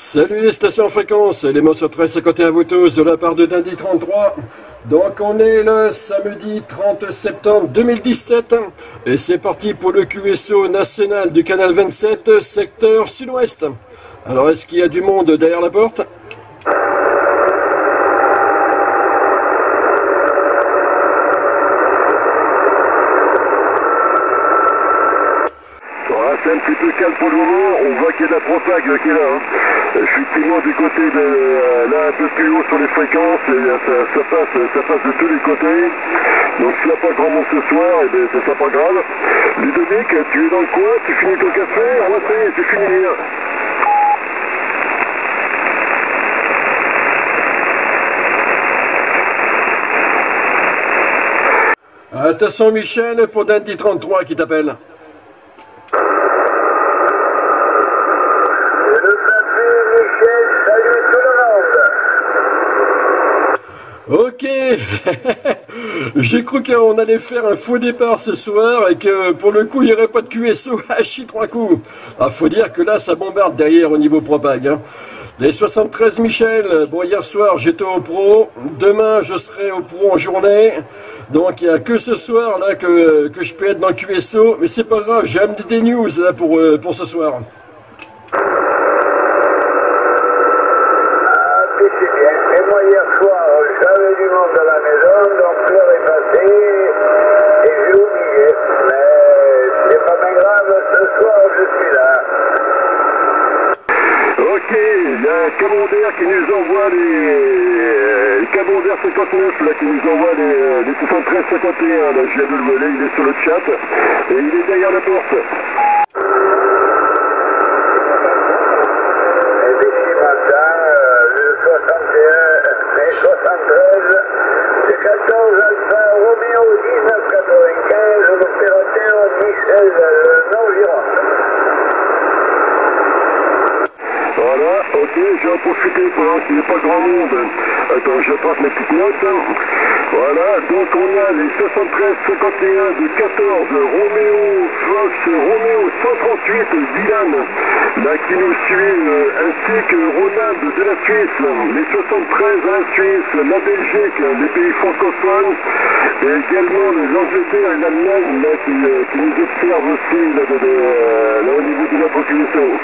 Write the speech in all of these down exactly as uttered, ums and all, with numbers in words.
Salut les stations fréquences, les mots sont très cinquante et un à vous tous de la part de Dandy trente-trois. Donc on est le samedi trente septembre deux mille dix-sept et c'est parti pour le Q S O national du canal vingt-sept, secteur sud-ouest. Alors est-ce qu'il y a du monde derrière la porte? C'est un petit peu calme pour le moment, on voit qu'il y a de la propague qui est là. Hein. Effectivement du côté de là un peu plus haut sur les fréquences, et ça, ça, passe, ça passe de tous les côtés. Donc s'il n'y a pas grand monde ce soir, et bien c'est pas grave. Ludovic, tu es dans le coin, tu finis ton café, moi ça y est, c'est fini. Attention Michel pour Dandy trente-trois qui t'appelle. Ok. J'ai cru qu'on allait faire un faux départ ce soir et que pour le coup il n'y aurait pas de Q S O à chi trois coups. Ah, faut dire que là ça bombarde derrière au niveau propag. Hein. Les soixante-treize Michel, bon hier soir j'étais au pro, demain je serai au pro en journée. Donc il n'y a que ce soir là que, que je peux être dans le Q S O, mais c'est pas grave, j'ai amené des news là pour, pour ce soir. Ok, il y a un Camembert qui nous envoie les... Camembert cinquante-neuf là, qui nous envoie les, les soixante-treize cinquante et un, là, je viens de le voler, il est sur le chat, et il est derrière la porte. Et d'ici matin, le soixante et un, les soixante-treize, le quatorze Alpha Romeo dix-neuf quatre-vingt-quinze, l'opérateur Michel Nongiron. Voilà, ok, je vais en profiter pendant qu'il n'y ait pas grand monde. Attends, je passe mes petites notes. Voilà, donc on a les soixante-treize cinquante et un de quatorze, Roméo Fox, Roméo cent trente-huit, Dylan, là qui nous suit, euh, ainsi que Ronald de la Suisse, les soixante-treize en Suisse, la Belgique, les pays francophones, et également l'Angleterre et l'Allemagne là, qui, euh, qui nous observent aussi là, de, de, euh, là, au niveau de notre Q S O.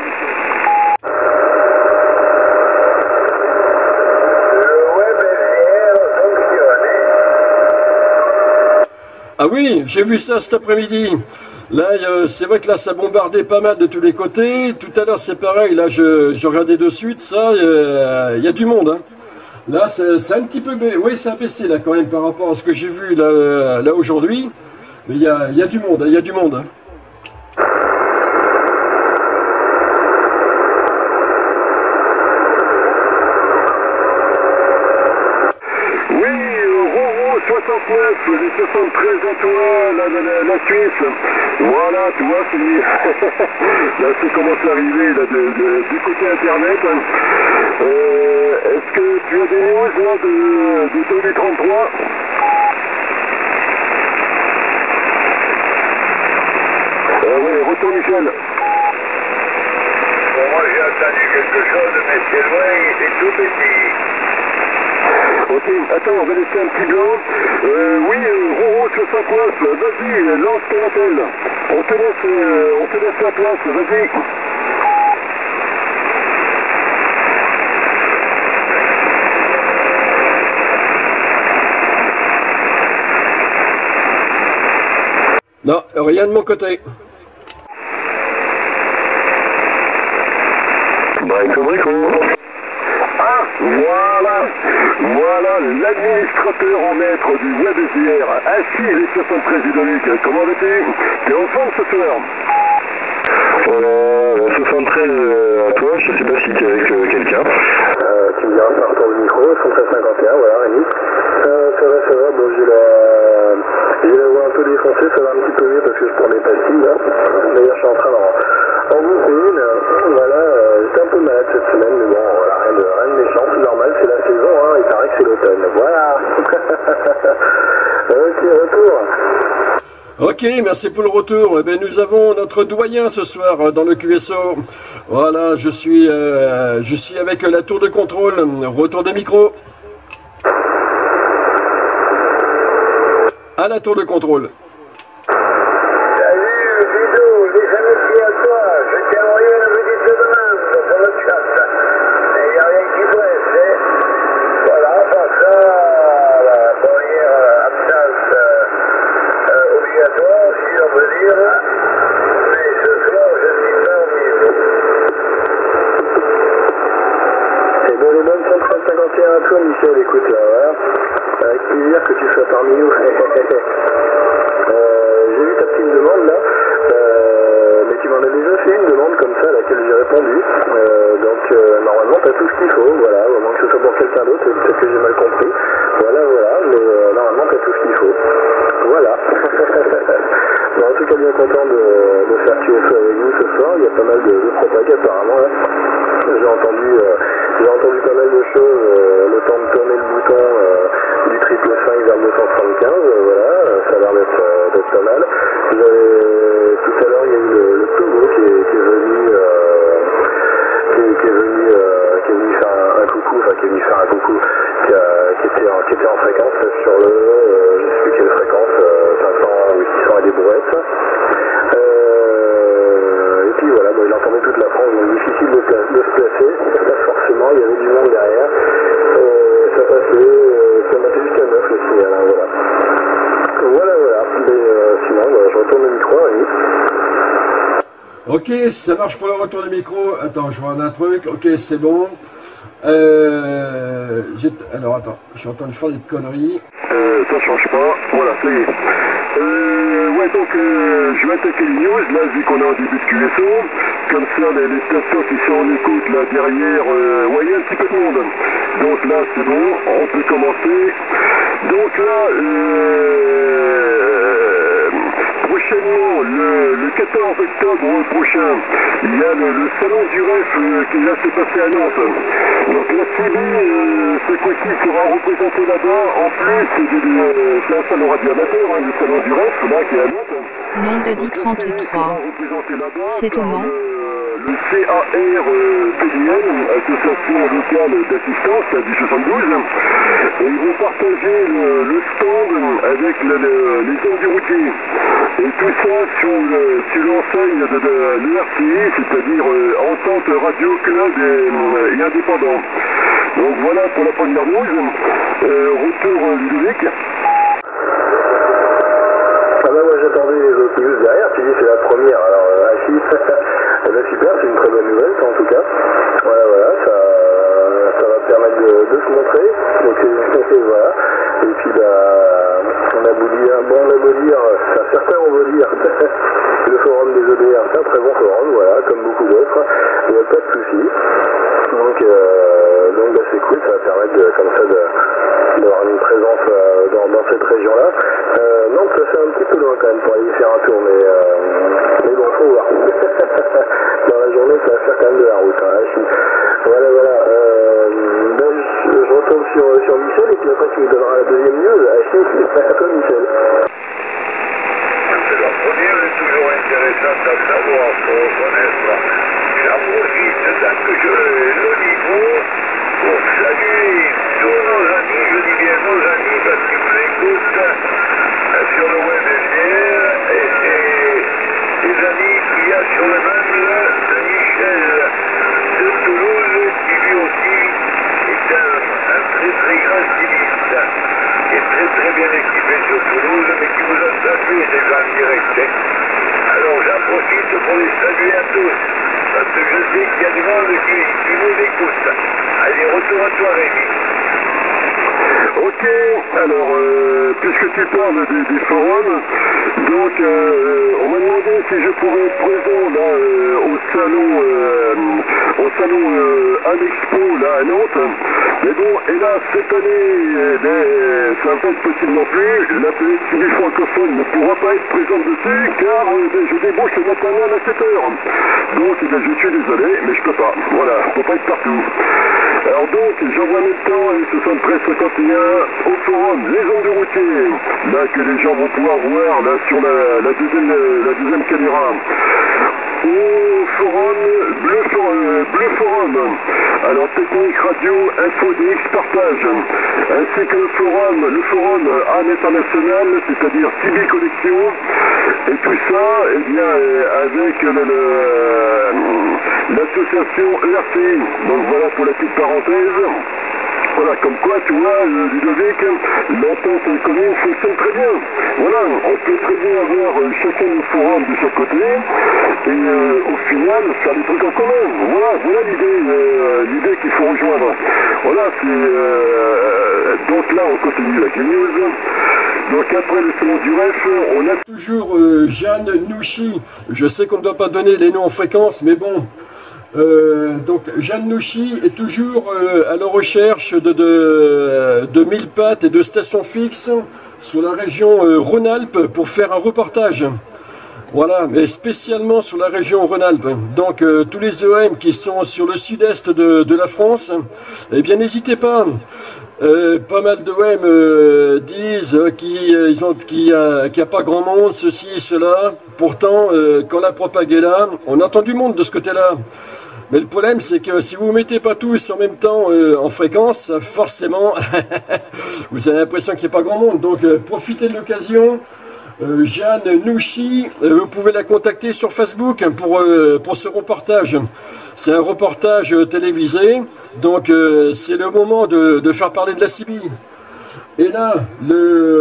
Ah oui, j'ai vu ça cet après-midi. Là, euh, c'est vrai que là, ça bombardait pas mal de tous les côtés. Tout à l'heure, c'est pareil. Là, je, je regardais de suite ça. Il euh, y a du monde. Hein. Là, c'est un petit peu... Oui, c'est abaissé là quand même par rapport à ce que j'ai vu là, là aujourd'hui. Mais il y a, y a du monde. Il y a du monde. Hein. soixante-neuf, les soixante-treize à toi, la, la, la, la Suisse. Voilà, tu vois, là ça commence à arriver là, de, de, du côté internet. Euh, Est-ce que tu as des news là, de, de Dandy trente-trois? euh, Oui, retour Michel. Bon, moi j'ai entendu quelque chose, mais c'est loin, c'est tout petit. Ok, attends, on va laisser un petit blanc. Euh, oui, euh, Roro soixante-neuf, vas-y, lance ton appel. On te laisse, euh, on te laisse la place, vas-y. Non, rien de mon côté. Brico, brico. Ah, voilà, voilà l'administrateur en maître du web S D R, assis les soixante-treize Ludovic. Comment vas-tu? T'es en forme ce soir? Voilà, soixante-treize euh, à toi, je sais pas si t'es avec euh, quelqu'un. Euh, tu me diras par retour du micro, soixante-treize cinquante et un, voilà Rémi. Euh, ça va, ça va, bon j'ai la... j'ai la voix un peu défoncée, ça va un petit peu mieux parce que je prends des pastilles là. D'ailleurs je suis en train d'en en bouffer une, voilà, euh, j'étais un peu malade cette semaine, mais bon, voilà, rien de, rien de méchant, c'est normal, c'est la saison, hein, il paraît que c'est l'automne, voilà. Ok, retour. Ok, merci pour le retour. Eh bien, nous avons notre doyen ce soir dans le Q S O. Voilà, je suis, euh, je suis avec la tour de contrôle. Retour des micros. À la tour de contrôle. Toi Michel, écoute là, voilà. Avec plaisir que tu sois parmi nous. euh, j'ai vu ta petite demande là, euh, mais tu m'en as déjà fait une demande comme ça à laquelle j'ai répondu. Euh, donc euh, normalement t'as tout ce qu'il faut, voilà, au moins que ce soit pour quelqu'un d'autre, peut-être que j'ai mal compris. Voilà, voilà, mais euh, normalement t'as tout ce qu'il faut. Voilà. Bon, en tout cas bien content de, de faire Q S O avec vous ce soir, il y a pas mal de, de propag apparemment là. J'ai entendu, euh, j'ai entendu pas mal de choses, euh, le temps de tourner le bouton euh, du triple cinq vers deux cent soixante-quinze, euh, voilà, ça a l'air d'être euh, d'être pas mal. Tout à l'heure, il y a eu le, le Togo qui est, qui est venu, euh, qui, est, qui est venu, euh, qui est venu faire un, un coucou, enfin qui est venu faire un coucou, qui, a, qui, était, en, qui était en fréquence sur le, euh, je ne sais plus quelle fréquence, euh, cinq cents ou six cents et des brouettes. Euh, et puis voilà, bon, il entendait toute la France, donc difficile de, de se placer, pas forcément, il y avait du monde derrière. Euh, ça passait, euh, ça montait jusqu'à neuf le signal, hein, voilà. Voilà, voilà, mais euh, sinon, voilà, je retourne le micro, oui. Ok, ça marche pour le retour du micro. Attends, je vois un truc. Ok, c'est bon. Euh, alors attends, je suis en train de faire des conneries. Euh, ça change pas. Voilà, ça y est. Euh, ouais, donc euh, je vais attaquer les news, là, vu qu'on est en début de Q S O. Comme ça, les, les stations qui sont en écoute, là, derrière, euh, ouais, il y a un petit peu de monde. Donc là, c'est bon, on peut commencer. Donc là, euh, prochainement, le, le quatorze octobre prochain, il y a le, le salon du R E F euh, qui va se passer à Nantes. Donc la C B, euh, ce coup-ci, sera représenté là-bas. En plus, c'est un salon radio amateur, hein, le salon du R E F, là, qui est à Nantes. Nom de dit trente-trois. C'est au Mans. Le C A R P D N, Association locale d'assistance du soixante-douze, et ils vont partager le, le stand avec le, le, les enduroutiers. Et tout ça sur, le, sur l'enseigne de, de l'E R C I, c'est-à-dire euh, Entente Radio Club et, et Indépendant. Donc voilà pour la première news. Euh, retour euh, Ludovic. Ah bah moi j'attendais les autres news derrière, tu dis c'est la première, alors euh, ah si, eh ben super, c'est une très bonne nouvelle ça, en tout cas. Voilà, voilà, ça, ça va permettre de, de se montrer, donc et voilà. Et puis bah, on a beau dire, bon on a beau dire, enfin, certains on veut dire, le forum des O D R, c'est un très bon forum, voilà, comme beaucoup d'autres, il n'y a pas de souci. Donc, euh, donc bah, c'est cool, ça va permettre de, comme ça de, d'avoir une présence euh, dans, dans cette région-là. Euh, non, ça fait un petit peu loin quand même pour aller y faire un tour, mais, euh, mais bon, faut voir. Dans la journée, ça va faire quand même de la route. Hein, voilà, voilà. Euh, ben, je, je retourne sur, sur Michel, et puis après tu me donneras la deuxième news. Achille, à toi Michel. C'est la première est toujours intéressante à savoir pour reconnaître. J'en profite tant que je le micro pour saluer tous nos amis, je dis bien nos amis parce qu'ils nous écoutent sur le web F D R, et c'est des amis qu'il y a sur le meuble de Michel de Toulouse, qui lui aussi est un, un très très grand styliste, qui est très très bien équipé sur Toulouse, mais qui vous a salué déjà en direct. Alors j'en profite pour les saluer à tous, parce que je sais qu'il y a du monde qui, qui nous écoute. Allez, retour à toi Rémi. Ok, alors euh, puisque tu parles des, des forums, donc euh, on m'a demandé si je pourrais être présent là euh, au salon euh, au salon euh, Alexpo là à Nantes. Mais bon, hélas cette année, eh bien, ça va pas être possible non plus. La P S T V francophone ne pourra pas être présente dessus car eh bien, je débouche le matin même à sept heures. Donc eh bien, je suis désolé, mais je peux pas. Voilà, faut pas être partout. Alors donc, j'envoie maintenant le soixante-treize cinquante et un au forum Les Ondes de Routier, là que les gens vont pouvoir voir là sur la, la, deuxième, la deuxième caméra. Au forum, Bleu, euh, Bleu Forum, alors technique, radio, info, D X, partage, ainsi que le forum, le forum A M International, c'est-à-dire Cibi Connexion, et tout ça, eh bien, avec l'association E R C I. Donc voilà pour la petite parenthèse. Voilà, comme quoi, tu vois, Ludovic, l'entente commune fonctionne très bien. Voilà, on peut très bien avoir chacun nos forums de chaque côté, et euh, au final, faire des trucs en commun. Voilà, voilà l'idée, euh, l'idée qu'il faut rejoindre. Voilà, c'est... Euh, donc là, on continue avec les news. Donc après le salon du Ref, on a toujours euh, Jeanne Nouchi. Je sais qu'on ne doit pas donner les noms en fréquence, mais bon... Euh, donc Jeanne Nouchi est toujours euh, à la recherche de, de, de mille pattes et de stations fixes sur la région euh, Rhône-Alpes pour faire un reportage. Voilà, mais spécialement sur la région Rhône-Alpes. Donc euh, tous les E M qui sont sur le sud-est de, de la France, eh bien n'hésitez pas. Euh, pas mal de O M euh, disent euh, qu'il euh, n'y a, qu a pas grand monde, ceci, cela. Pourtant, euh, quand la propagande est là, on entend du monde de ce côté-là. Mais le problème, c'est que si vous ne mettez pas tous en même temps euh, en fréquence, forcément, vous avez l'impression qu'il n'y a pas grand monde. Donc, euh, profitez de l'occasion. Euh, Jeanne Nouchi, euh, vous pouvez la contacter sur Facebook pour, euh, pour ce reportage. C'est un reportage euh, télévisé. Donc, euh, c'est le moment de, de faire parler de la Cibi. Et là, le,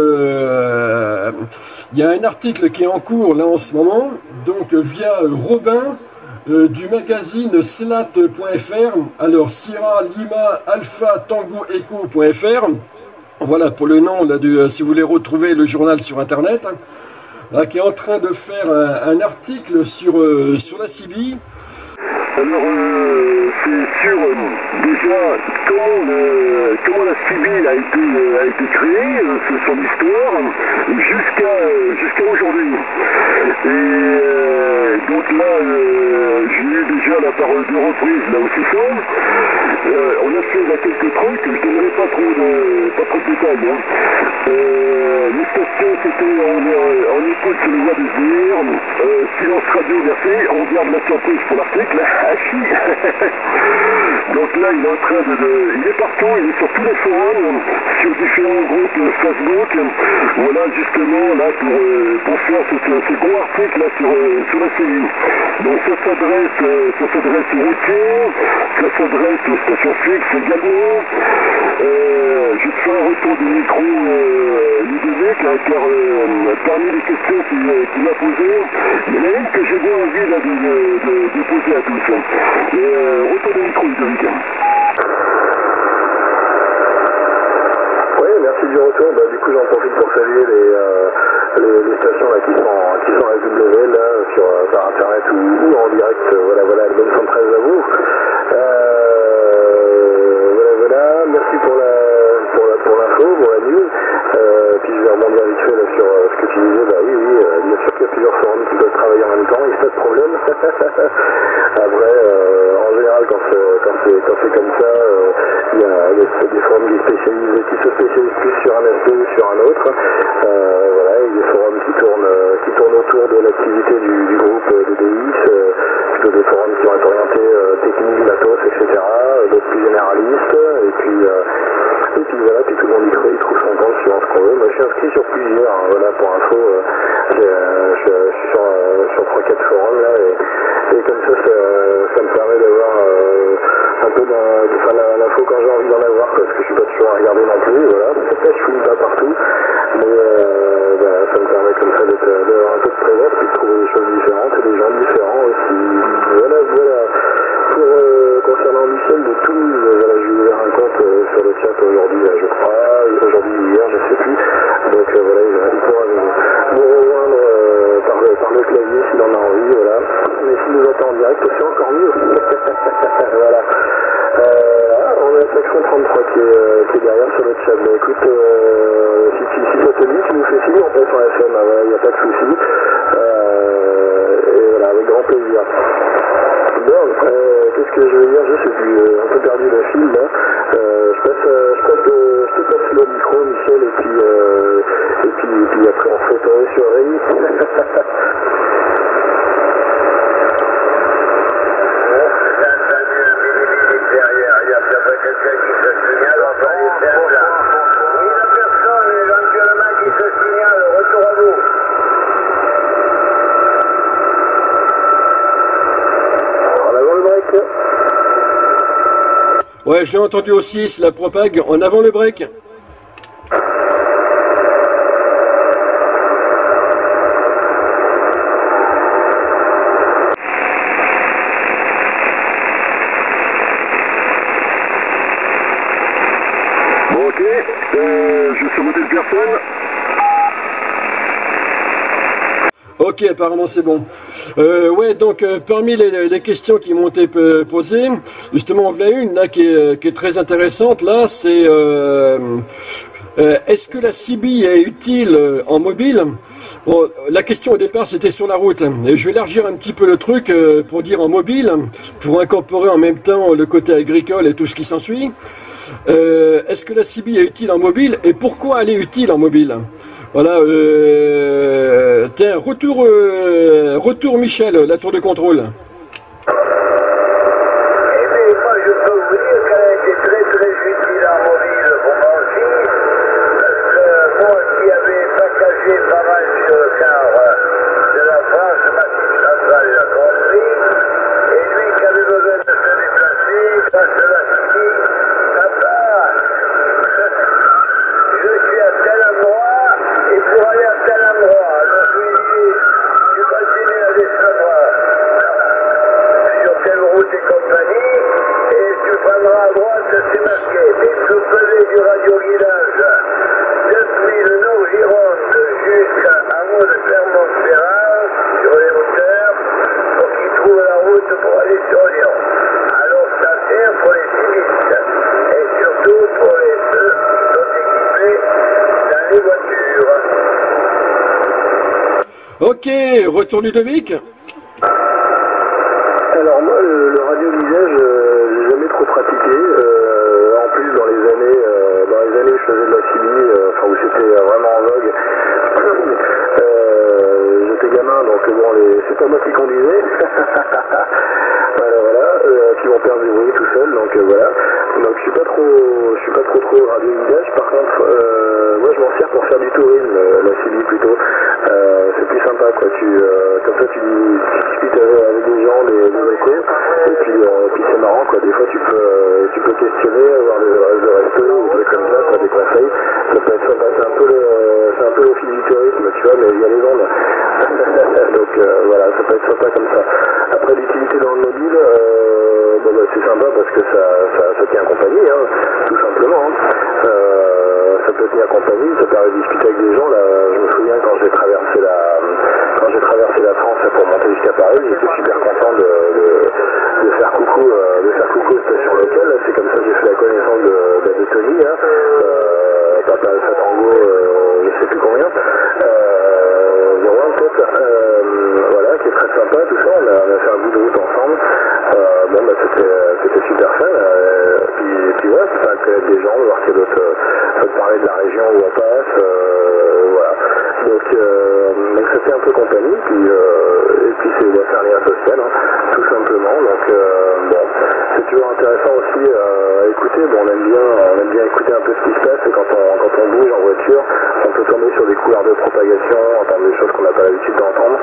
euh, il y a un article qui est en cours là en ce moment, donc via Robin, Euh, du magazine slat point F R, alors Sierra Lima Alpha Tango Echo point F R, voilà pour le nom là, de, si vous voulez retrouver le journal sur internet, hein, là, qui est en train de faire un, un article sur, euh, sur la Cibi. Alors, euh, c'est sur euh, déjà comment, le, comment la Cibi a été, euh, a été créée, euh, c'est son histoire, jusqu'à euh, jusqu'à aujourd'hui. Et euh, donc là, euh, j'ai eu déjà la parole de reprise, là aussi ça. Euh, on a fait là, quelques trucs, je ne donnerai pas trop de, pas trop de détails. Hein. Euh, les stations, c'était en, en écoute sur le voie des airs, euh, silence radio versé, on garde la surprise pour l'article. Donc là, il est en train de, de... Il est partout, il est sur tous les forums, sur différents groupes Facebook. Voilà, justement, là, pour, pour faire ce, ce gros article là, sur, sur la Cibi. Donc ça s'adresse ça s'adresse aux routiers, ça s'adresse aux stations fixes également. Euh, je te fais un retour du micro euh, Ludovic, hein, car euh, parmi les questions qu'il qu'il m'a posées, il y en a une que j'ai bien envie là, de, de, de poser à tous. Et euh, retour du micro Ludovic. Oui, merci du retour. Bah, du coup, j'en profite pour saluer les, euh, les, les stations là, qui sont qui sont à W là, sur, par internet ou, ou en direct. Voilà, voilà, le bonne cent treize à vous. Euh, voilà, voilà. Merci pour la pour la pour l'info, pour la news. Euh, puis je vais rebondir vite fait là, sur euh, ce que tu disais. Bah oui, oui, euh, bien sûr qu'il y a plusieurs forums qui peuvent travailler en même temps, il n'y a pas de problème. Après, euh, en général, quand c'est quand c'est quand c'est comme ça, il euh, y, y a des forums qui spécialisent, qui se spécialisent plus sur un aspect ou sur un autre. Euh, voilà, il y a des forums qui tournent qui tournent autour de l'activité du, du groupe de D X, euh, plutôt des forums qui vont être orientés euh, technique, matos, et cetera. D'autres plus généralistes. Et puis euh, et puis voilà, puis tout le monde y trouve, y trouve son compte suivant ce qu'on veut. Moi, je suis inscrit sur plusieurs. Hein, voilà, pour info, euh, je, je, je suis sur euh, sur trois quatre forums là et Et comme ça, ça, ça me permet d'avoir euh, un peu l'info quand j'ai envie d'en avoir, parce que je suis pas toujours à regarder non plus, voilà. Je fouille pas partout, mais euh, bah, ça me permet comme ça d'avoir un peu de présence, puis de trouver des choses différentes et des gens différents aussi. Voilà, voilà. Pour, euh, concernant Michel de Toulouse, voilà, j'ai ouvert un compte euh, sur le chat aujourd'hui, je crois, aujourd'hui ou hier, je sais plus. Donc euh, voilà, il pourra me, me rejoindre euh, par, le, par le clavier s'il en a envie, voilà. Mais s'il nous entend en direct, c'est encore mieux. Voilà. Euh, on a Saxon trente-trois qui est, euh, qui est derrière sur le chat. Bah, écoute, euh, si, tu, si ça te dit, tu nous fais signe, on passe en F M, il hein, n'y a pas de souci. Euh, et voilà, avec grand plaisir. Bon, euh, qu'est-ce que je veux dire? Je sais plus, euh, un peu perdu le fil là. Ouais, j'ai entendu aussi, c'est la propague. En avant le break. Bon, ok, euh, je suis modèle personne. Ok, apparemment c'est bon. Euh, ouais, donc euh, parmi les, les questions qui m'ont été posées, justement, on en a une là qui est, qui est très intéressante. Là, c'est euh, euh, est-ce que la C B est utile en mobile? Bon, la question au départ c'était sur la route. Et je vais élargir un petit peu le truc euh, pour dire en mobile, pour incorporer en même temps le côté agricole et tout ce qui s'ensuit. Euh, est-ce que la C B est utile en mobile et pourquoi elle est utile en mobile? Voilà, euh, tiens, retour, euh, retour Michel, la tour de contrôle. Eh bien, moi, je peux vous dire qu'elle a été très très utile en mobile pour moi aussi, parce que moi qui avais packagé pas mal sur le car de la France, ma petite centrale l'a compris, et lui qui avait besoin de se déplacer, grâce à la ski, papa, je suis à tel endroit, et pour aller à tel endroit, donc je lui dis, tu continues à descendre sur telle route et compagnie, et tu prendras à droite, c'est marqué, des sous-pelés du radioguidage, depuis le Nord-Gironde jusqu'à hameau de Clermont-Ferrand, sur les hauteurs, pour qu'ils trouvent la route pour aller sur Lyon. Alors ça sert pour les cyclistes, et surtout pour les ceux qui sont équipés dans les voitures. Ok, retour Ludovic. Alors moi, le, le radiovisage, euh, j'ai jamais trop pratiqué. Euh, en plus, dans les années, euh, dans les années où je faisais de la C B, euh, enfin où c'était vraiment en vogue, euh, j'étais gamin, donc bon, les, c'est pas moi qui conduisais. voilà, voilà, euh, qui vont perdre du bruit tout seul, donc euh, voilà. Donc je suis pas trop, je suis pas trop trop radiovisage. Par contre, euh, moi je m'en sers pour faire du tourisme, euh, la C B plutôt. Euh, c'est plus sympa, quoi. Tu, euh, comme ça, tu, tu discutes avec, avec des gens, des, des locaux, et puis, euh, puis c'est marrant, quoi. Des fois, tu peux, euh, tu peux questionner, avoir des adresses de resto ou des trucs comme ça, quoi, des conseils. Ça peut être sympa. C'est un peu le, c'est un peu au fil du tourisme, tu vois, mais il y a les ondes. Donc euh, voilà, ça peut être sympa comme ça. Après, l'utilité dans le mobile, euh, bon, bah, c'est sympa parce que ça, ça, ça tient compagnie, hein, tout simplement. Hein. Euh, ça peut tenir compagnie, ça permet de discuter avec des gens. Là, je me souviens quand j'ai traversé la, quand j'ai traversé la France pour monter jusqu'à Paris, j'étais super content de, de, de faire coucou, euh, de faire coucou aux stations locales. C'est comme ça que j'ai fait la connaissance de, de, de Tony, hein. euh, Papa Alpha Tango, euh, je sais plus combien, euh, zéro un peut-être, euh, voilà, qui est très sympa, tout ça. On a, on a fait un bout de route ensemble. Euh, bon, bah, c'était, c'était super fun. Euh, puis, puis ouais, c'est ça, connaître des gens, de voir qu'il y a d'autres, euh, de parler de la région où on passe, euh, voilà. Donc, euh, donc ça fait un peu compagnie, puis, euh, et puis c'est, ouais, c'est un lien social, hein, tout simplement. Donc euh, bon, c'est toujours intéressant aussi euh, à écouter. Bon, on aime bien, on aime bien écouter un peu ce qui se passe, et quand on, quand on bouge en voiture, on peut tomber sur des couloirs de propagation, entendre des choses qu'on n'a pas l'habitude d'entendre.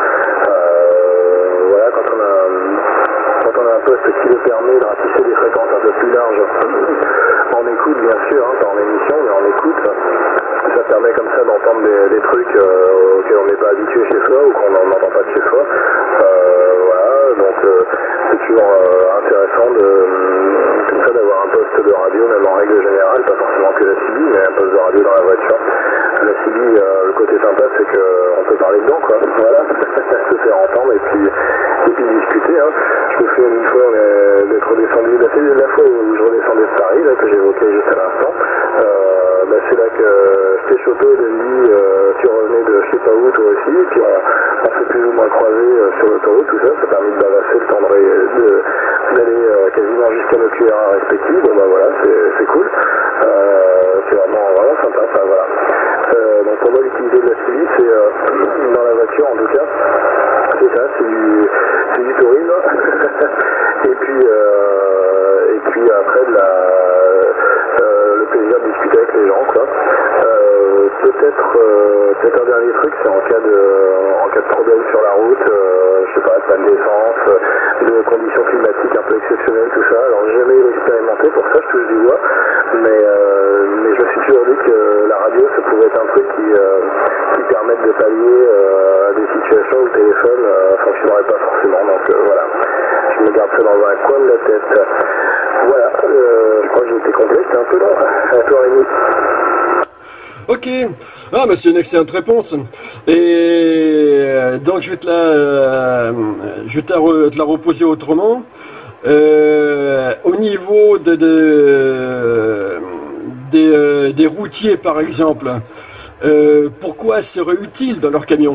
Euh, voilà, quand on a, quand on a un poste qui le permet de ratisser des fréquences un peu plus larges, on écoute bien sûr, hein, pas en émission, mais on écoute. Ça permet comme ça d'entendre des, des trucs euh, auxquels on n'est pas habitué chez soi ou qu'on n'entend pas de chez soi. Euh, voilà, donc euh, c'est toujours euh, intéressant de, comme ça d'avoir un poste de radio, même en règle générale, pas forcément que la C B, mais un poste de radio dans la voiture. La C B, euh, le côté sympa, c'est qu'on peut parler dedans, quoi. Voilà, se faire entendre et puis, et puis discuter. Hein. Je me souviens une fois, on est d'être redescendu, la, la fois où je redescendais de Paris, là, que j'évoquais juste à l'instant. Euh, bah, c'est là que j'étais chopé de lui, euh, tu revenais de je sais pas où, toi aussi, et puis on, on s'est plus ou moins croisé euh, sur l'autoroute, tout ça, ça a permis de bavasser le temps de, de, d'aller euh, quasiment jusqu'à nos Q R A respectifs. Bon bah voilà, c'est, c'est cool. Euh, c'est vraiment, vraiment sympa, ça, voilà. Euh, donc pour moi, l'utilité de la C B, c'est euh, dans la voiture en tout cas, c'est ça, c'est du, c'est du tourisme. et puis, euh, et puis après de la, euh, le plaisir de discuter avec les gens, quoi. Euh, peut-être peut-être euh, peut-être un dernier truc, c'est en cas de en cas de problème sur la route, euh, je sais pas, de panne d'essence, de conditions climatiques un peu exceptionnelles, tout ça. Alors j'ai jamais expérimenté pour ça, je touche du bois, mais euh, mais je me suis toujours dit que la radio ça pouvait être un truc qui euh, qui permette de pallier euh, à des situations où le téléphone euh, fonctionnerait pas forcément. Donc euh, voilà, je me garde ça dans un coin de la tête. Voilà, euh, je crois que j'ai été complet, c'était un peu long. À toi Rémi. Ok, ah mais c'est une excellente réponse. Et euh, donc je vais te la, euh, je vais te la, re- te la reposer autrement. Euh, au niveau de, de- des, euh, des routiers par exemple, euh, pourquoi serait utile dans leur camion?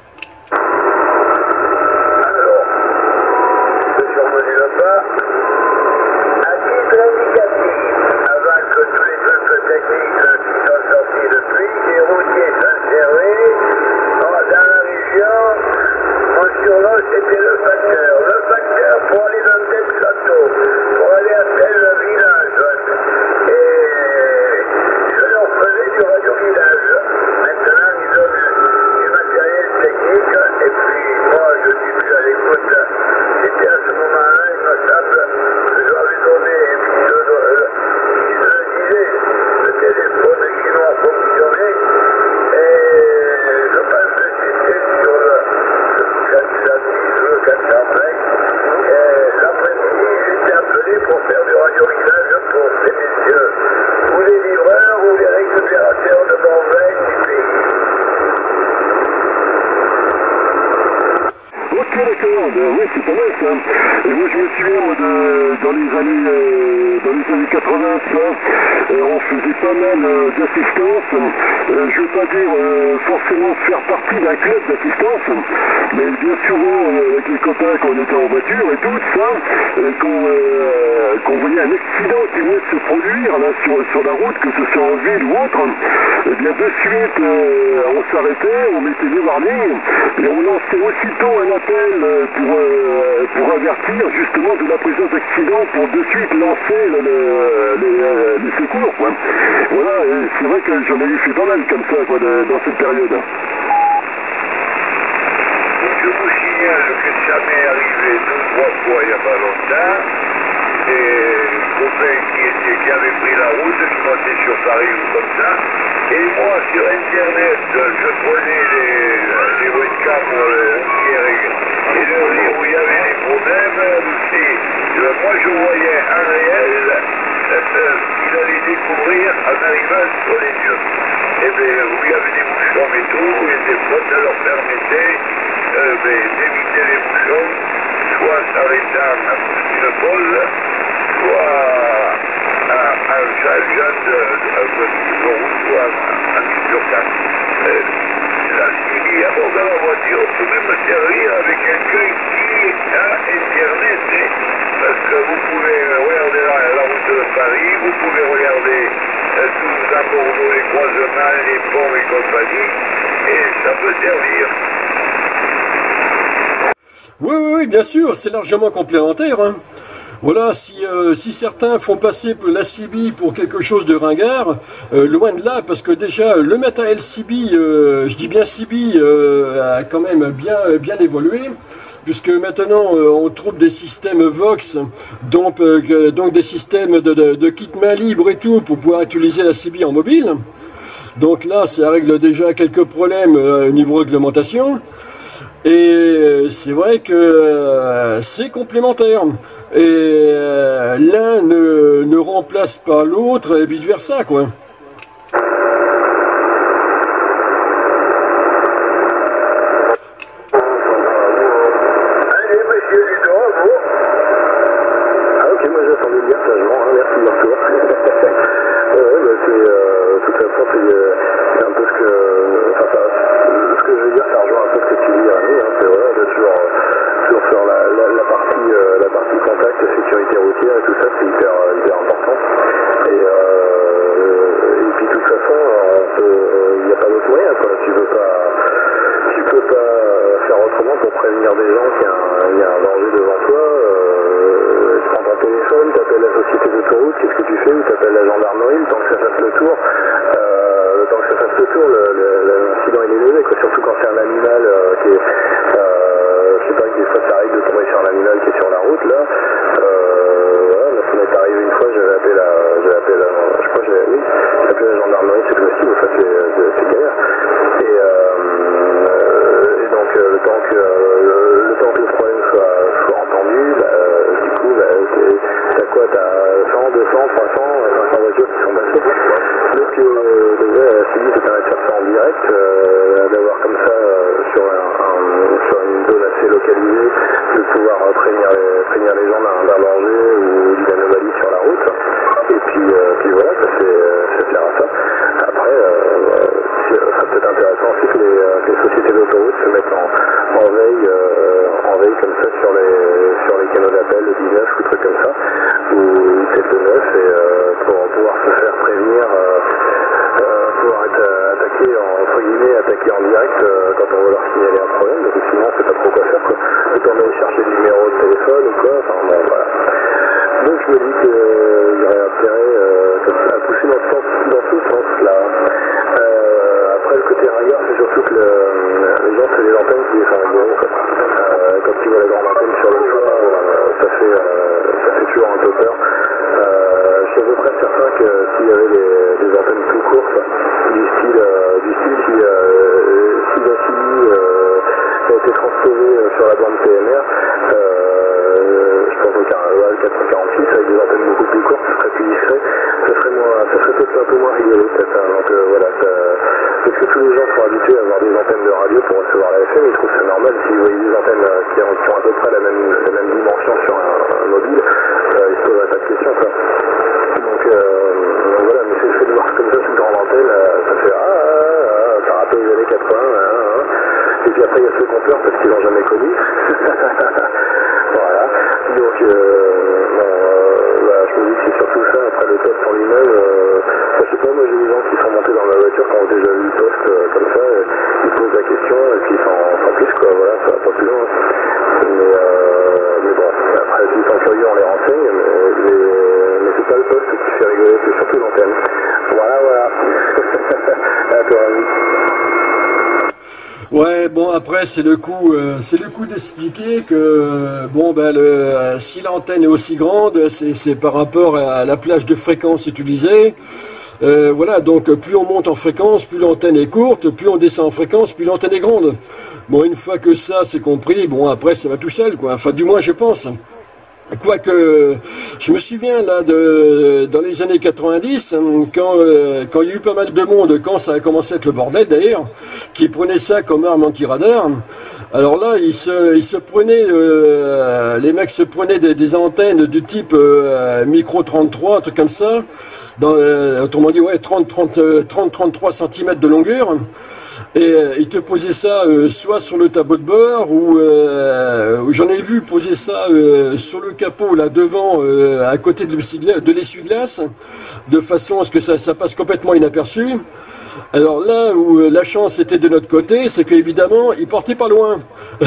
Oui, c'est pas mal ça. Et moi je me souviens moi, de, dans les années euh, dans les années quatre-vingts, ça, euh, on faisait pas mal euh, d'assistance. Euh, je veux pas dire euh, forcément faire partie d'un club d'assistance, mais bien souvent euh, avec les copains quand on était en voiture et tout ça, euh, quand, euh, quand on voyait un accident qui venait de se produire là, sur, sur la route, que ce soit en ville ou autre, eh bien de suite euh, on s'arrêtait, on mettait des warnings et on lançait aussitôt un appel euh, pour, euh, pour avertir justement de la présence d'accident, pour de suite lancer le, le, les, euh, les secours, quoi. Voilà, et c'est vrai que j'en ai eu fait pas mal comme ça, quoi, de, dans cette période. Je vous signale que ça m'est arrivé deux, trois fois il n'y a pas longtemps. Des copains qui, étaient, qui avaient pris la route, qui montaient sur Paris ou comme ça. Et moi, sur Internet, je prenais les, les webcams routières et leur dire où il y avait des problèmes aussi. Moi, je voyais un réel euh, qu'il allait découvrir en arrivant sur les lieux. Et bien, où il y avait des bouchons et tout, et des fautes, ça leur permettait euh, d'éviter les bouchons, soit s'arrêtant une pause, soit en changeant de, de, de, de route, soit en bifurquant. Euh, la Syrie, à bord de la voiture, peut même servir avec quelqu'un qui a Internet, hein, parce que vous pouvez regarder la, la route de Paris, vous pouvez regarder euh, tous à Bordeaux les croisements, les ponts et compagnie, et ça peut servir. Oui, oui, oui, bien sûr, c'est largement complémentaire. Hein. Voilà, si, euh, si certains font passer la C B pour quelque chose de ringard, euh, loin de là, parce que déjà le matériel C B, euh, je dis bien C B, euh, a quand même bien, bien évolué, puisque maintenant euh, on trouve des systèmes Vox, donc, euh, donc des systèmes de, de, de kit main libre et tout, pour pouvoir utiliser la C B en mobile. Donc là, ça règle déjà quelques problèmes euh, au niveau réglementation. Et c'est vrai que euh, c'est complémentaire. Et euh, l'un ne, ne remplace pas l'autre et vice versa, quoi. Allez, monsieur Ludo, vous. Ah ok, moi j'attendais de dire sagement, hein, merci de retour. Ouais, bah c'est, euh, de toute façon, c'est, euh, c'est un peu ce que, enfin, ça, ce que je veux dire, ça rejoint un peu ce que tu dis, Rémi, hein, c'est voilà, de toujours, toujours faire la, la, la partie, euh, la partie contact, sécurité routière et tout ça, c'est hyper, hyper important. Et, euh, prévenir, les, prévenir les gens d'un d'un danger ou d'une anomalie sur la route. Et puis, euh, puis voilà, ça c'est sert à ça. Après, euh, ça serait peut-être intéressant aussi que les, que les sociétés d'autoroute se mettent en, en veille, euh, en veille comme ça sur les, sur les canaux d'appel, le dix-neuf ou trucs comme ça, ou sept deux neuf, et euh, pour pouvoir se faire prévenir, euh, euh, pouvoir être attaqué, entre guillemets, attaqué en direct euh, quand on veut leur signaler un problème, parce que sinon on sait pas trop quoi faire, quoi. Autant aller chercher le numéro de téléphone ou quoi, enfin bon, voilà. Donc je me dis qu'il euh, y aurait intérêt euh, à pousser dans ce, sens, dans ce sens-là. Euh, après le côté ringard, c'est surtout que le, les gens, c'est les antennes qui les font rigoler. Euh, quand ils voient les grandes antennes sur le toit, euh, ça, fait, euh, ça fait toujours un peu peur. Euh, je suis à peu près certain que s'il y avait des, des antennes plus courtes, du style, euh, du style si, euh, si la C I euh, a été transposée sur la bande P M R, euh, je pense au quatre cent quarante-six avec des antennes beaucoup plus courtes, ce serait plus discret, ça serait, moins, ça serait peut-être un peu moins rigolo peut-être. Hein. Donc euh, voilà, ça, parce que tous les gens sont habitués à avoir des antennes de radio pour recevoir la F M, ils trouvent ça normal si vous voyez des antennes euh, qui, ont, qui ont à peu près la même, la même dimension sur un, un mobile, euh, ils se poseraient pas de questions quoi. Donc, euh, donc voilà, mais c'est le fait de voir comme ça sur une grande antenne, euh, ça fait ah, ah, ah, ça rappelle les années quatre-vingts, ah, ah. Et puis après il y a ceux qui ont peur parce qu'ils l'ont jamais connu. Voilà, donc euh, bon, euh, bah, je me dis que c'est surtout ça, après le poste en lui-même, euh, bah, je sais pas, moi j'ai des gens qui sont montés dans ma voiture qui ont déjà vu le poste euh, comme ça, et ils posent la question et puis sans plus quoi, voilà, ça va pas plus loin. Mais, euh, mais bon, après s'ils sont curieux on les renseigne, mais, mais, mais c'est pas le poste qui fait rigoler, c'est surtout l'antenne. Voilà, voilà. À toi, ami. Ouais, bon après c'est le coup, euh, c'est le coup d'expliquer que bon ben le, euh, si l'antenne est aussi grande, c'est par rapport à la plage de fréquence utilisée. Euh, voilà, donc plus on monte en fréquence, plus l'antenne est courte, plus on descend en fréquence, plus l'antenne est grande. Bon, une fois que ça c'est compris, bon après ça va tout seul quoi. Enfin du moins je pense. Quoique, je me souviens là de dans les années quatre-vingt-dix, quand euh, quand il y a eu pas mal de monde, quand ça a commencé à être le bordel d'ailleurs, qui prenait ça comme arme anti-radar. Alors là, ils se ils se prenaient, euh, les mecs se prenaient des, des antennes du type euh, micro trente-trois, un truc comme ça, dans, euh, autrement dit ouais trente trente-trois centimètres de longueur. Et euh, il te posait ça euh, soit sur le tableau de bord ou euh, j'en ai vu poser ça euh, sur le capot là devant euh, à côté de l'essuie-glace de façon à ce que ça, ça passe complètement inaperçu. Alors là où euh, la chance était de notre côté, c'est qu'évidemment il partait pas loin.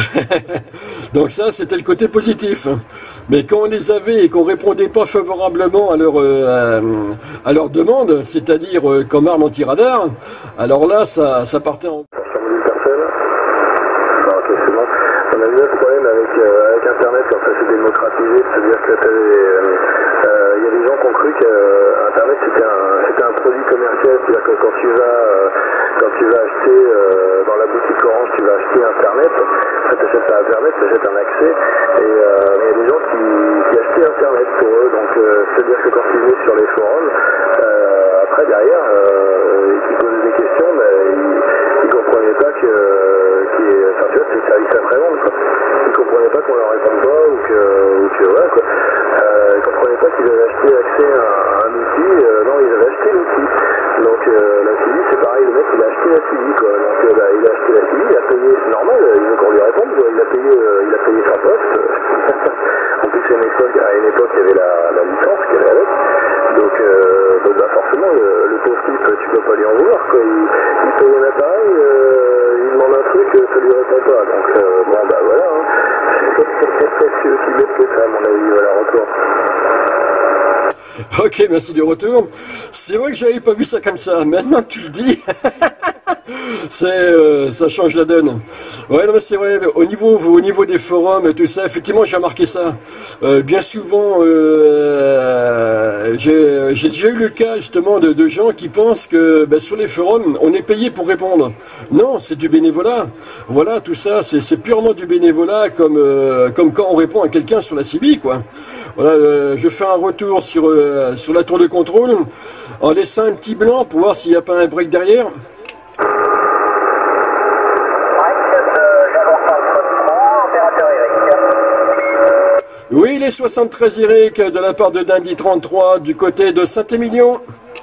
Donc ça c'était le côté positif. Mais quand on les avait et qu'on répondait pas favorablement à leur euh, à leur demande, c'est-à-dire euh, comme arme anti-radar, alors là ça, ça partait en... Sur mobile personne. Ah, ok, c'est bon. On a eu un problème avec, euh, avec Internet quand ça s'est démocratisé, c'est-à-dire que il euh, y a des gens qui ont cru que euh, Internet c'était un, c'était un produit commercial, c'est-à-dire que quand tu vas, euh, quand tu vas acheter euh, dans la boutique Orange, tu vas acheter Internet, ça t'achète pas Internet, ça t'achète un accès, et il euh, y a des gens qui, qui achetaient Internet pour eux, donc euh, c'est-à-dire que quand ils venaient sur les forums, euh, après derrière, euh, ils posaient des questions, mais ils, ils comprenaient pas que, qu enfin tu vois, c'est le service après-vente, quoi. Ils comprenaient pas qu'on leur réponde pas, ou que, ou que voilà, quoi. Euh, ils comprenaient pas qu'ils avaient acheté accès à, à un outil, euh, non, ils avaient acheté l'outil. Donc euh, la C I V, c'est pareil, le mec il a acheté la C I V, quoi. Donc euh, bah, il a acheté la C I V, il a payé, c'est normal, il veut qu'on lui réponde, quoi. Il a payé, euh, il a payé sa poste. En plus à une époque, à une époque il y avait la, la licence qu'il y avait avec. Donc, euh, donc bah, forcément le, le pauvre type, tu peux pas lui en vouloir, quoi. Il, il paye un appareil, euh, il demande un truc, ça lui répond pas. Donc euh, bon bah voilà, hein. C'est aussi bête que ça à mon avis, voilà, retour. Ok, merci du retour. C'est vrai que j'avais pas vu ça comme ça. Maintenant que tu le dis, c'est, euh, ça change la donne. Ouais, non mais c'est vrai. Au niveau, au niveau des forums et tout ça, effectivement, j'ai remarqué ça. Euh, bien souvent, euh, j'ai déjà eu le cas justement de, de gens qui pensent que ben, sur les forums, on est payé pour répondre. Non, c'est du bénévolat. Voilà, tout ça, c'est purement du bénévolat, comme euh, comme quand on répond à quelqu'un sur la C B, quoi. Voilà, euh, je fais un retour sur, euh, sur la tour de contrôle en laissant un petit blanc pour voir s'il n'y a pas un break derrière. soixante-treize Eric de la part de Dindy trente-trois du côté de Saint-Émilion.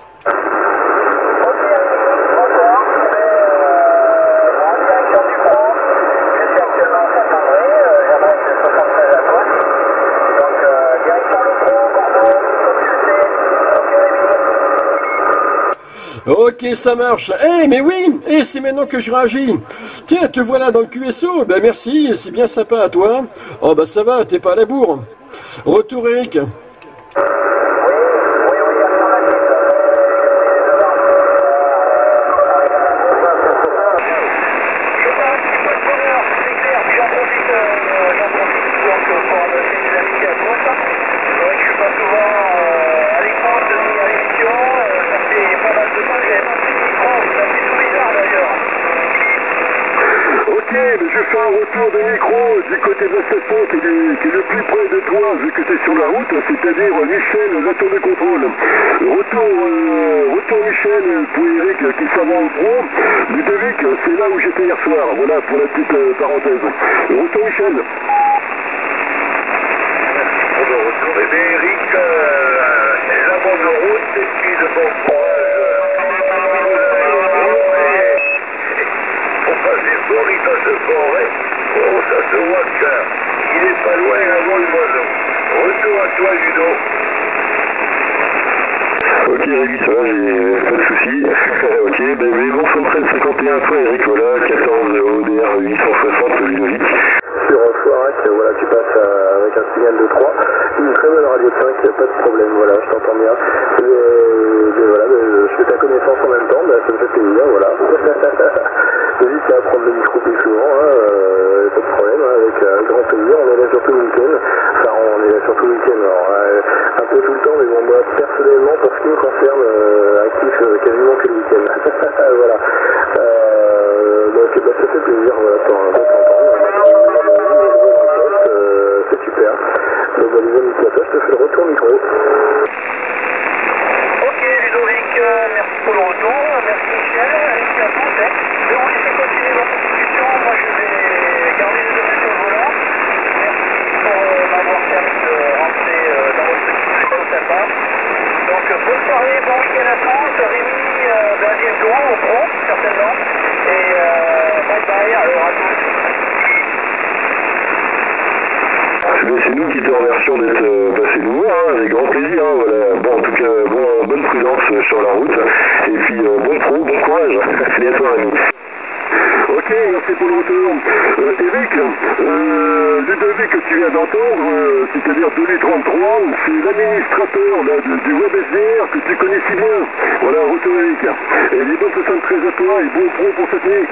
Ok, ça marche. Eh, hey, mais oui, et hey, c'est maintenant que je réagis. Tiens, te voilà dans le Q S O. Ben merci, c'est bien sympa à toi. Oh bah ça va, t'es pas à la bourre. Retour Eric. Je fais un retour de micro du côté de la station qui est, qui est le plus près de toi vu que tu es sur la route, c'est-à-dire Michel, la tour de contrôle. Retour, euh, retour Michel pour Eric qui s'en va en pro. Ludovic, c'est là où j'étais hier soir. Voilà pour la petite euh, parenthèse. Retour Michel. Pour le retour, et bien Eric, euh, est la bonne route et puis le bon courage. Florida se forêt, oh ça se voit qu'il est pas loin avant le voisin. Retour à toi Judo. Ok Eric, ça va, j'ai pas de soucis. Ok, ben mais bon, soixante-treize cinquante et un toi Eric, voilà, quatorze O D R huit cent soixante Ludovic. Sur Floirac, voilà, tu passes euh, avec un signal de trois. Une très bonne radio de cinq, pas de problème, voilà, je t'entends bien. Et, et voilà, je fais ta connaissance en même temps, bah, ça me fait plaisir, voilà. N'hésite pas à prendre le micro plus souvent, hein, euh, pas de problème, hein, avec euh, grand plaisir. On est là sur tout le week-end. Enfin, on est là sur tout le week-end, alors euh, un peu tout le temps, mais bon, moi, personnellement, pour ce qui me concerne, euh, actif euh, quasiment que le week-end. Voilà. Euh, donc, bah, ça fait plaisir, voilà, de t'entendre. Euh, c'est super. Donc, bah, les amis, je te fais le retour micro. Ok, Ludovic, euh, merci pour le retour. Merci Michel. Merci à tous. Hein. Je vais vous laisser continuer votre discussion. Moi, je vais garder les données sur le volant. Merci pour euh, m'avoir permis de rentrer euh, dans votre petite discussion sympa. Donc, euh, bonne soirée, bon week-end à tous. Rémi, euh, ben, à bientôt, au pro, certainement. Et euh, bye bye, alors à tous. C'est nous qui te remercions d'être euh, passé nous voir, hein, avec grand plaisir. Hein, voilà. Bon, en tout cas, bon, bonne prudence euh, sur la route. Et puis, euh, bon pro, bon courage. Salut à toi, Rémi. Ok, merci pour le retour. Euh, Eric, euh, Ludovic que tu viens d'entendre, euh, c'est-à-dire deux mille trente-trois, c'est l'administrateur du, du web S D R que tu connais si bien. Voilà, retour Eric. Et les bonnes soixante-treize à toi et bon pro pour cette nuit.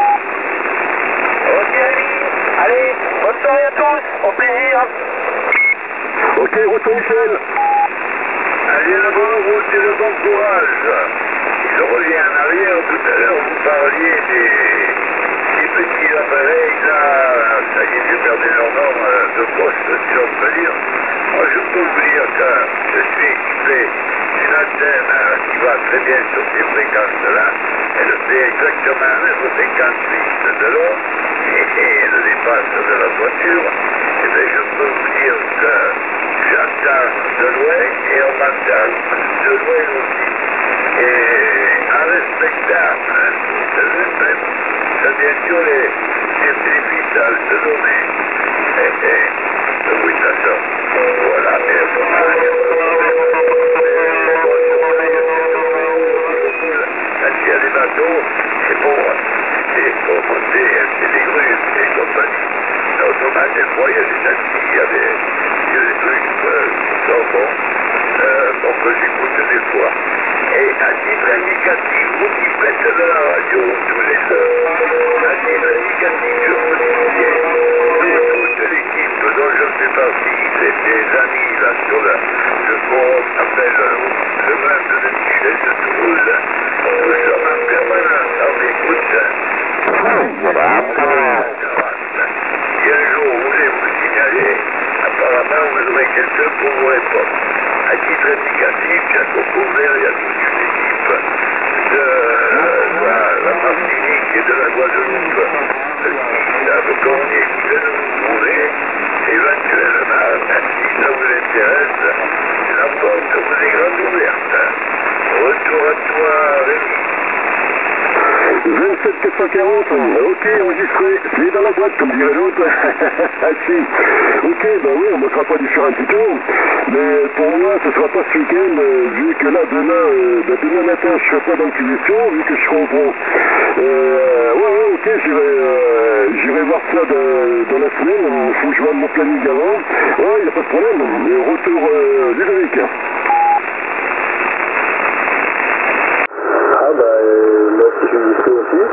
Ok, Rémi. Allez, bonne soirée à tous. Au plaisir. Ok, retour Michel. Allez, le bon route et le bon courage. Je reviens en arrière. Tout à l'heure, vous parliez des, des petits appareils là. Ça y est, j'ai perdu leur nom de poste, si l'on peut dire. Moi, je peux vous dire que je suis équipé d'une antenne qui va très bien sur ces fréquences-là. Elle fait exactement un mètre cinquante-huit de long et elle dépasse de la voiture. Et bien, je peux vous dire que j'entends de loin et on m'entend de loin aussi. Et en respectant tout le même, c'est bien sûr les, les bénéfices de donner. Et, et, oui, ça sort. Voilà, et voilà. S'il y a des bateaux, c'est pour, c'est pour monter, c'est des grues et compagnie. Automate, des fois, il y a des taxis, il y a des, il y a des trucs euh, qui sont bons, euh, bon, que j'écoute des fois. Et à titre indicatif, vous qui faites de la radio tous les deux, à titre indicatif, je vous dis, et toute l'équipe dont je fais partie, c'est des amis là sur le, le forum s'appelle le meuble de Michel de Toulouse. Nous sommes en permanence en écoute. Si un jour vous voulez vous signaler, apparemment vous aurez quelqu'un pour vous répondre. À titre indicatif, Jacob Bouvert et à toute une équipe de la, la Martinique et de la Guadeloupe qui savent qu'on est qui viennent nous trouver éventuellement. Merci. ça vous intéresse, la porte vous est grande ouverte. Retour à toi, Rémi. vingt-sept quatre cent quarante, ok, enregistré, c'est dans la boîte, comme dirait l'autre. Ah si, ok, bah oui, on ne sera pas du sur un petit tour, mais pour moi, ce sera pas ce week-end, euh, vu que là, demain, euh, bah, demain matin, je serai pas dans le Q V C, vu que je serai au pro. Euh, ouais, ouais, ok, j'irai euh, j'irai voir ça de, dans la semaine, il faut que je vois mon planning avant. Ouais, il n'y a pas de problème, mais retour euh, Ludovic. Ah bah euh, moi aussi je suis ici aussi.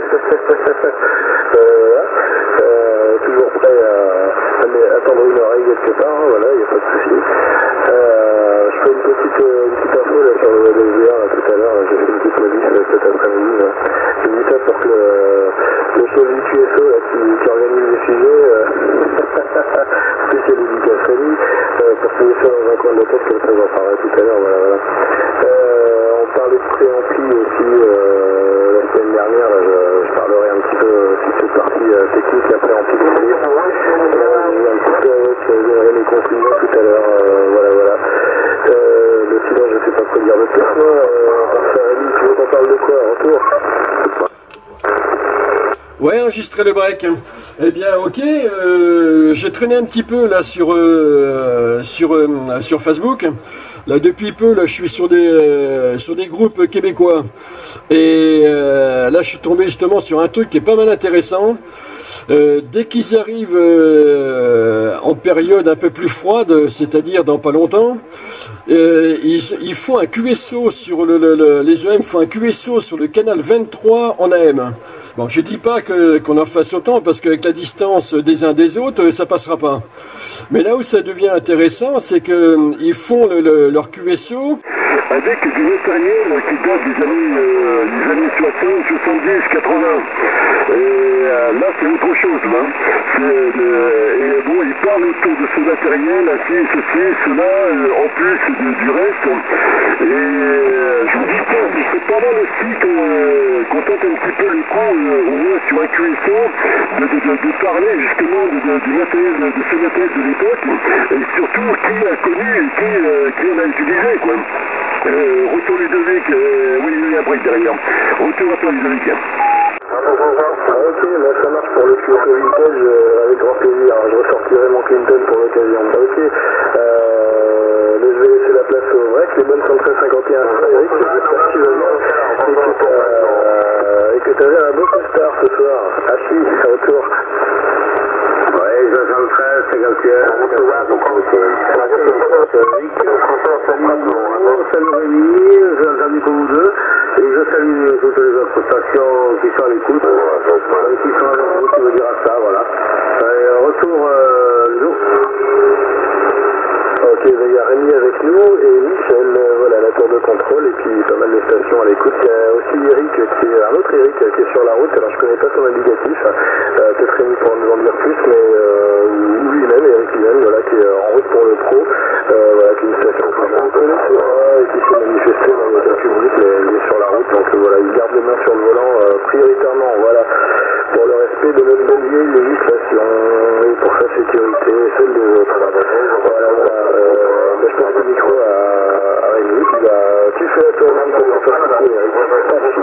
euh, voilà. euh, toujours prêt à, à, à attendre une oreille quelque part, hein, voilà, il n'y a pas de souci. Euh, je fais une petite, une petite info là, sur le L S V R là, tout à l'heure, j'ai fait une petite modif là, cet après-midi. J'ai mis ça pour que le, le chef du Q S O là, qui, qui organise les sujets, euh, spécial dédicace Rémi, euh, pour payer ça dans un coin de la tête, comme ça j'en parlerai tout à l'heure, voilà, voilà. Euh, on parlait de préampli aussi euh, la semaine dernière, là, je, je parlerai un petit peu aussi de cette partie euh, technique, la préampli de clé. Euh, j'ai eu un petit peu avec euh, mes conclusions tout à l'heure, euh, voilà, voilà. Euh, le silence, je sais pas quoi dire de plus. Moi, euh, parfait, Rémi, tu veux qu'on parle de quoi, retour? Ouais, enregistrer le break. Eh bien, ok, euh, j'ai traîné un petit peu là sur euh, sur euh, sur Facebook. Là, depuis peu, là, je suis sur des euh, sur des groupes québécois. Et euh, là, je suis tombé justement sur un truc qui est pas mal intéressant. Euh, dès qu'ils arrivent euh, en période un peu plus froide, c'est-à-dire dans pas longtemps, euh, ils, ils font un Q S O sur le, le, le les E M font un Q S O sur le canal vingt-trois en A M. Bon, je dis pas que qu'on en fasse autant parce qu'avec la distance des uns des autres, ça passera pas. Mais là où ça devient intéressant, c'est que ils font le, le, leur Q S O avec du matériel qui date des années, euh, des années soixante, soixante-dix, quatre-vingts. Et euh, là, c'est autre chose, là. Euh, et bon, ils parlent autour de ce matériel, ainsi, ceci, cela, euh, en plus de, du reste. Et euh, je vous dis pas, c'est pas mal aussi qu'on qu tente un petit peu le coup, euh, au moins sur un Q S O, de, de, de, de parler justement de, de, du matériel, de ce matériel de l'époque, et surtout qui a connu et qui, euh, qui en a utilisé, quoi. Euh, retour Ludovic, euh, oui, il y a un break derrière. Retour à toi Ludovic. Ah, ok, bah, ça marche pour le Q S O Vintage, euh, avec grand plaisir. Je ressortirai mon Clinton pour l'occasion. Ok, euh, je vais laisser la place au break. Les bonnes sont treize cinquante et un. Eric, j'espère que tu vas bien et que tu avais un beau star ce soir. Ah si, à retour. Ouais, soixante-treize, cinquante et un. Salut Rémi, salut pour vous deux, et je salue toutes les autres stations qui sont à l'écoute, et qui sont à l'écoute, qui me dira ça, voilà. Et retour, euh, Lou. Ok, il y a Rémi avec nous, et Michel, euh, voilà, la tour de contrôle, et puis pas mal de stations à l'écoute. Il y a aussi Eric, qui est un autre Eric, qui est sur la route, alors je connais pas son indicatif, euh, peut-être Rémi pourra nous en dire plus, mais euh, lui-même, Eric lui-même, voilà, qui est en route pour le pro, euh, voilà, qui est une station que je connais sur et qui s'est manifesté dans les quelques minutes, mais il est sur la route, donc euh, voilà, il garde les mains sur le volant euh, prioritairement, voilà, pour le respect de notre belle vieille législation et pour sa sécurité et celle des autres. Voilà, voilà, euh, ben, je passe le micro à, à Rémi, puis bah, tu fais la tournée pour qu'on fasse coucou, Eric. Merci.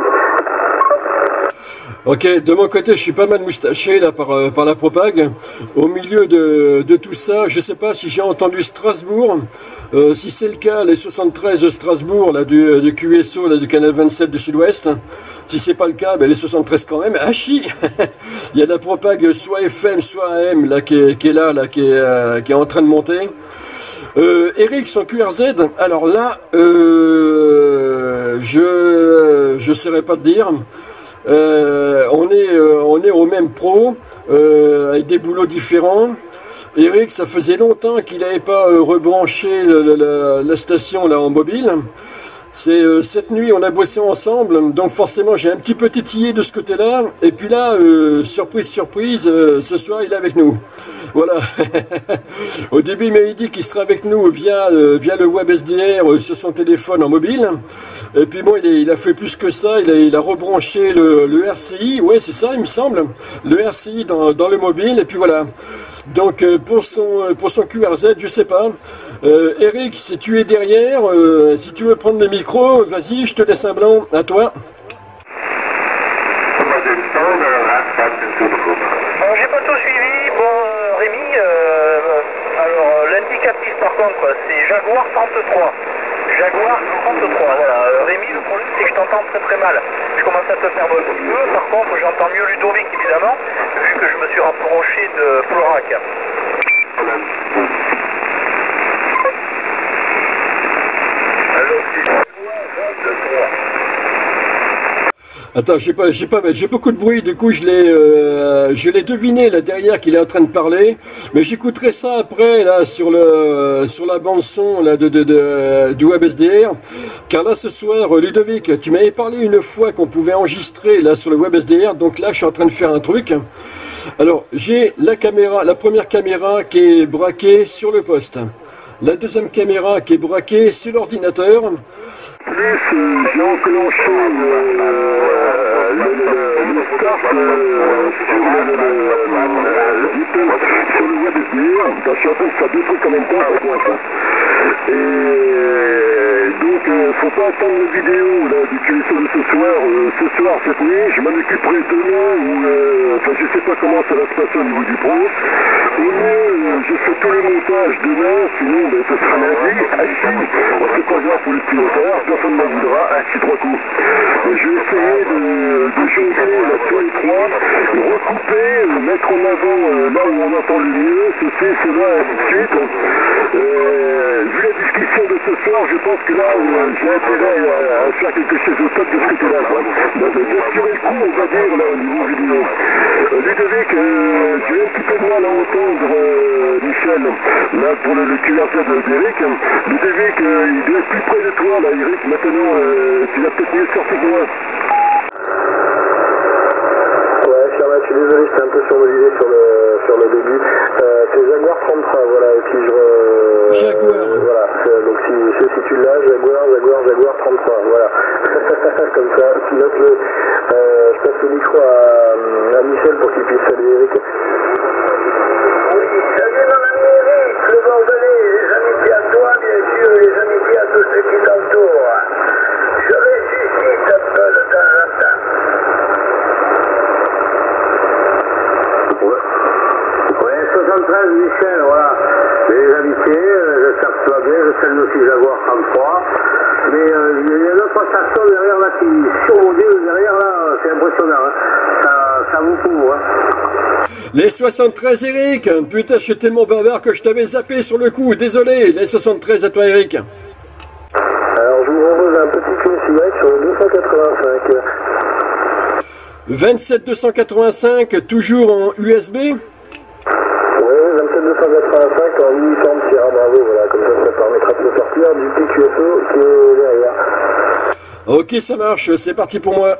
Ok, de mon côté, je suis pas mal moustaché là par, euh, par la propague. Au milieu de, de tout ça, je sais pas si j'ai entendu Strasbourg. Euh, si c'est le cas, les soixante-treize de Strasbourg, là, du, du Q S O, là, du canal vingt-sept du Sud-Ouest. Si c'est pas le cas, ben, les soixante-treize quand même. Ah chi il y a de la propague soit F M, soit A M, là, qui est, qui est là, là, qui est, euh, qui est en train de monter. Euh, Eric, son Q R Z, alors là, euh, je je saurais pas te dire. Euh, on est euh, on est au même pro, euh, avec des boulots différents. Eric, ça faisait longtemps qu'il n'avait pas euh, rebranché le, le, la, la station là en mobile. C'est euh, cette nuit, on a bossé ensemble, donc forcément j'ai un petit peu titillé de ce côté-là. Et puis là, euh, surprise, surprise, euh, ce soir il est avec nous. Voilà. Au début, il m'avait dit qu'il serait avec nous via, euh, via le web S D R euh, sur son téléphone en mobile. Et puis bon, il, est, il a fait plus que ça, il a, il a rebranché le, le R C I, ouais c'est ça il me semble, le R C I dans, dans le mobile, et puis voilà. Donc euh, pour, son, pour son Q R Z, je sais pas. Euh, Eric, si tu es derrière, euh, si tu veux prendre le micro, vas-y, je te laisse un blanc, à toi. Bon, j'ai pas tout suivi. Bon, euh, Rémi, euh, alors euh, l'indicatif par contre, c'est Jaguar trente-trois. Jaguar trente-trois, voilà. Euh, Rémi, le problème c'est que je t'entends très très mal. Je commence à te perdre un petit peu. Par contre, j'entends mieux Ludovic évidemment, vu que je me suis rapproché de Florac. Attends, j'ai pas, j'ai pas, j'ai beaucoup de bruit. Du coup, je l'ai, euh, je l'ai deviné là derrière qu'il est en train de parler. Mais j'écouterai ça après là sur le, sur la bande son là de, de, de du web S D R. Car là ce soir, Ludovic, tu m'avais parlé une fois qu'on pouvait enregistrer là sur le web S D R. Donc là, je suis en train de faire un truc. Alors, j'ai la caméra, la première caméra qui est braquée sur le poste. La deuxième caméra qui est braquée sur l'ordinateur. Plus euh, j'ai enclenché euh, le, le, le, le start euh, sur le, le, le, le, sur le web S D R, je suis en train de faire deux trucs en même temps, ça coince. Et donc euh, faut pas attendre la vidéo là, du Q S O de ce soir, euh, ce soir, cette nuit, je m'en occuperai demain ou euh, enfin je sais pas comment ça va se passer au niveau du pro. Au mieux, euh, je fais tout le montage demain, sinon ben, ce sera lundi, assis, on se croisera pour le pilotage, personne ne m'en voudra, assis trois coups. Et je vais essayer de, de jongler là sur les trois, recouper, euh, mettre en avant euh, là où on entend le mieux, ceci, cela, et ainsi de suite. Euh, vu la discussion de ce soir, je pense que là, euh, j'ai intérêt à, à faire quelque chose au top de ce côté-là, quoi. Donc, d'assurer le coup, on va dire, là, au niveau vidéo. Euh, Ludovic, euh, tu es un petit peu de mal à entendre, euh, Michel, là, pour le, le Q R Z d'Eric. Ludovic, euh, il doit être plus près de toi, là, Eric, maintenant, euh, tu l'as peut-être mieux sorti que moi. Ouais, Charles, je suis désolé, j'étais un peu surmobilisé sur le, sur le début. Euh, c'est Jaguar trente-trois, voilà, et puis je... Euh, Jaguar. Voilà, donc si je situe là, Jaguar, Jaguar, Jaguar trente-trois, voilà. Comme ça, note-le. Euh, je passe le micro à, à Michel pour qu'il puisse saluer Eric. Oui, salut mon ami Eric, le Bordelais, les amitiés à toi, bien sûr, et les amitiés à tous ceux qui t'entourent. Je ressuscite un peu de temps en temps. Ouais, soixante-treize, Michel, voilà. Les amitiés, euh, j'espère que tu vas bien, je salue aussi Jaguar trente-trois. Mais euh, il y a une autre station derrière là qui surmodule derrière là, c'est impressionnant, hein. Ça, ça vous couvre, hein. Les soixante-treize, Eric. Putain, je suis tellement bavard que je t'avais zappé sur le coup. Désolé. Les soixante-treize à toi, Eric. Alors je vous propose un petit classique sur le deux cent quatre-vingt-cinq. vingt-sept deux cent quatre-vingt-cinq, toujours en U S B. Oui, vingt-sept deux cent quatre-vingt-cinq en uniforme Sierra Bravo, voilà, comme ça ça permettra de se sortir du petit Q S O qui est derrière. Ok, ça marche, c'est parti pour moi.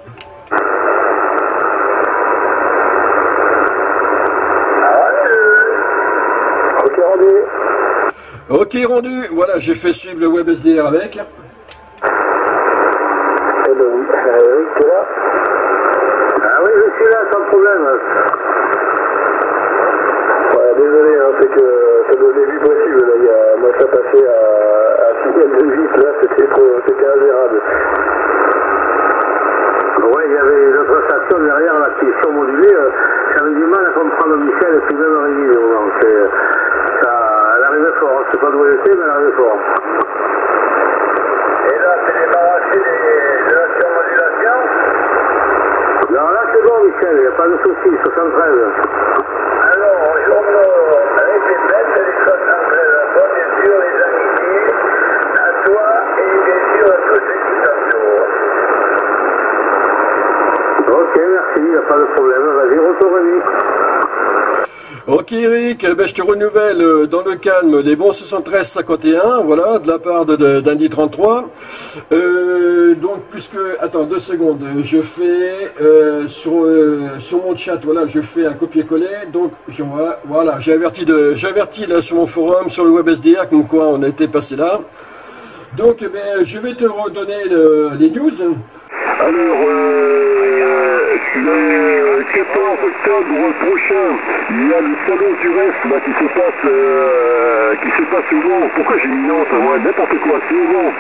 Ok, rendu. Ok, rendu. Voilà, j'ai fait suivre le web S D R avec. Eh ben oui, Eric, t'es là? Ah oui, je suis là, sans problème. Ouais, désolé, hein, c'est que ça devenait plus possible, là, il y a, moi ça passait à, à signal de vite, là, c'était trop, c'était ingérable. Ouais, il y avait une autre station derrière, là, qui est surmodulée, euh, j'avais du mal à comprendre Michel, et puis même Rémi, donc c'est, ça, elle arrivait fort, hein, je sais pas d'où elle était, mais elle arrivait fort. Et là, c'est débarrassé des, de la surmodulation. Non, là c'est bon, Michel, il n'y a pas de souci, soixante-treize. Alors, bonjour, répète, les soixante-treize à toi, bien sûr, les amitiés, à toi et bien sûr à tous ceux qui t'entourent. Ok, merci, il n'y a pas de problème, vas-y, retour Rémi. Ok Eric, ben, je te renouvelle euh, dans le calme les bons soixante-treize cinquante et un, voilà, de la part de, de, d'Indy trente-trois. Euh, donc puisque, attends deux secondes, je fais euh, sur, euh, sur mon chat, voilà, je fais un copier-coller, donc je vois, voilà, j'ai averti de, j'ai averti là sur mon forum, sur le web S D R, comme quoi on était passé là. Donc ben, je vais te redonner le, les news. Alors, euh, le quatorze octobre prochain, il y a le salon du reste là, qui se passe euh, qui se passe au Mans. Pourquoi j'ai mis Nantes, moi, n'importe quoi, c'est au Mans.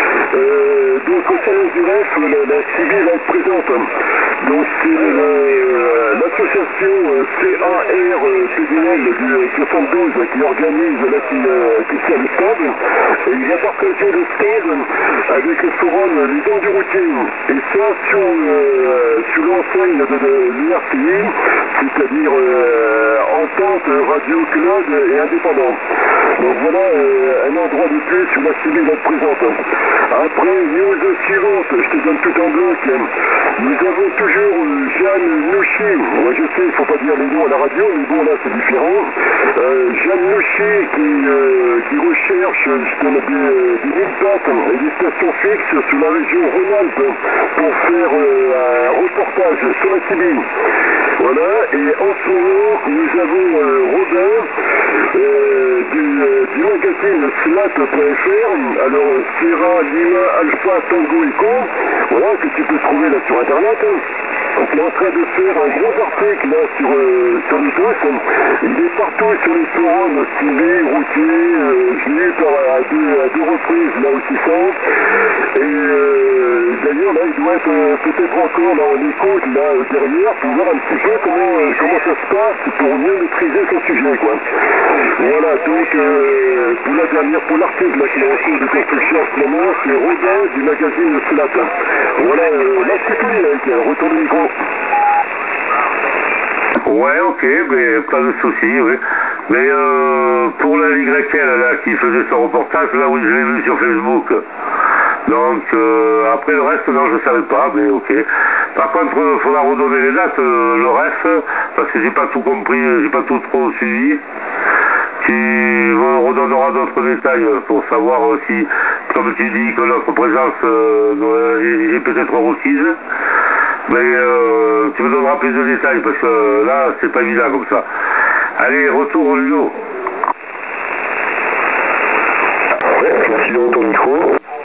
Euh, donc au salon du reste, la, la C I V va être présente. Donc c'est l'association C A R P D L du soixante-douze qui organise là, qui, euh, qui tient le stade. Et il va partager le stade avec le forum Les Dents du Routier. Et ça sur, euh, sur l'enseigne de, de l'U R C I, c'est-à-dire euh, Entente Radio Club et Indépendant. Donc voilà euh, un endroit de plus où la C I V va être présente. Après, news suivante, je te donne tout en bloc. Nous avons toujours euh, Jeanne Nouchi. Moi je sais, il ne faut pas dire les noms à la radio, mais bon là c'est différent. Euh, Jeanne Nouchi qui, euh, qui recherche justement des, des mille-pattes et des stations fixes sur la région Rhône-Alpes pour faire euh, un reportage sur la C I V. Voilà, et en ce moment nous avons euh, Robin euh, du, euh, du magazine slat point F R, alors Sierra Lima Alpha Tango Echo, voilà, que tu peux trouver là sur internet, qui est en train de faire un gros article là sur, euh, sur les tous. Il est partout sur les forums civiques, routiers, euh, je l'ai eu par, à, deux, à deux reprises là aussi ça. Et euh, d'ailleurs là il doit être euh, peut-être encore là en écoute là derrière pour voir un petit peu comment, euh, comment ça se passe pour mieux maîtriser son sujet quoi. Voilà, donc euh, pour la dernière, pour l'article là qui est en cours de construction en ce moment, c'est Robin du magazine Slat. Voilà, euh, là c'est tout avec retour de micro. Ouais, ok, mais pas de soucis, oui. Mais euh, pour la Y L là, qui faisait son reportage, là oui, je l'ai vu sur Facebook. Donc euh, après le reste, non, je ne savais pas, mais ok. Par contre, il faudra redonner les dates, euh, le reste, parce que j'ai pas tout compris, j'ai pas tout trop suivi. Tu redonneras d'autres détails pour savoir si, comme tu dis, que notre présence euh, est peut-être requise. Mais euh, tu me donneras plus de détails parce que là, c'est pas évident comme ça. Allez, retour Ludo. Ouais, merci de ton micro.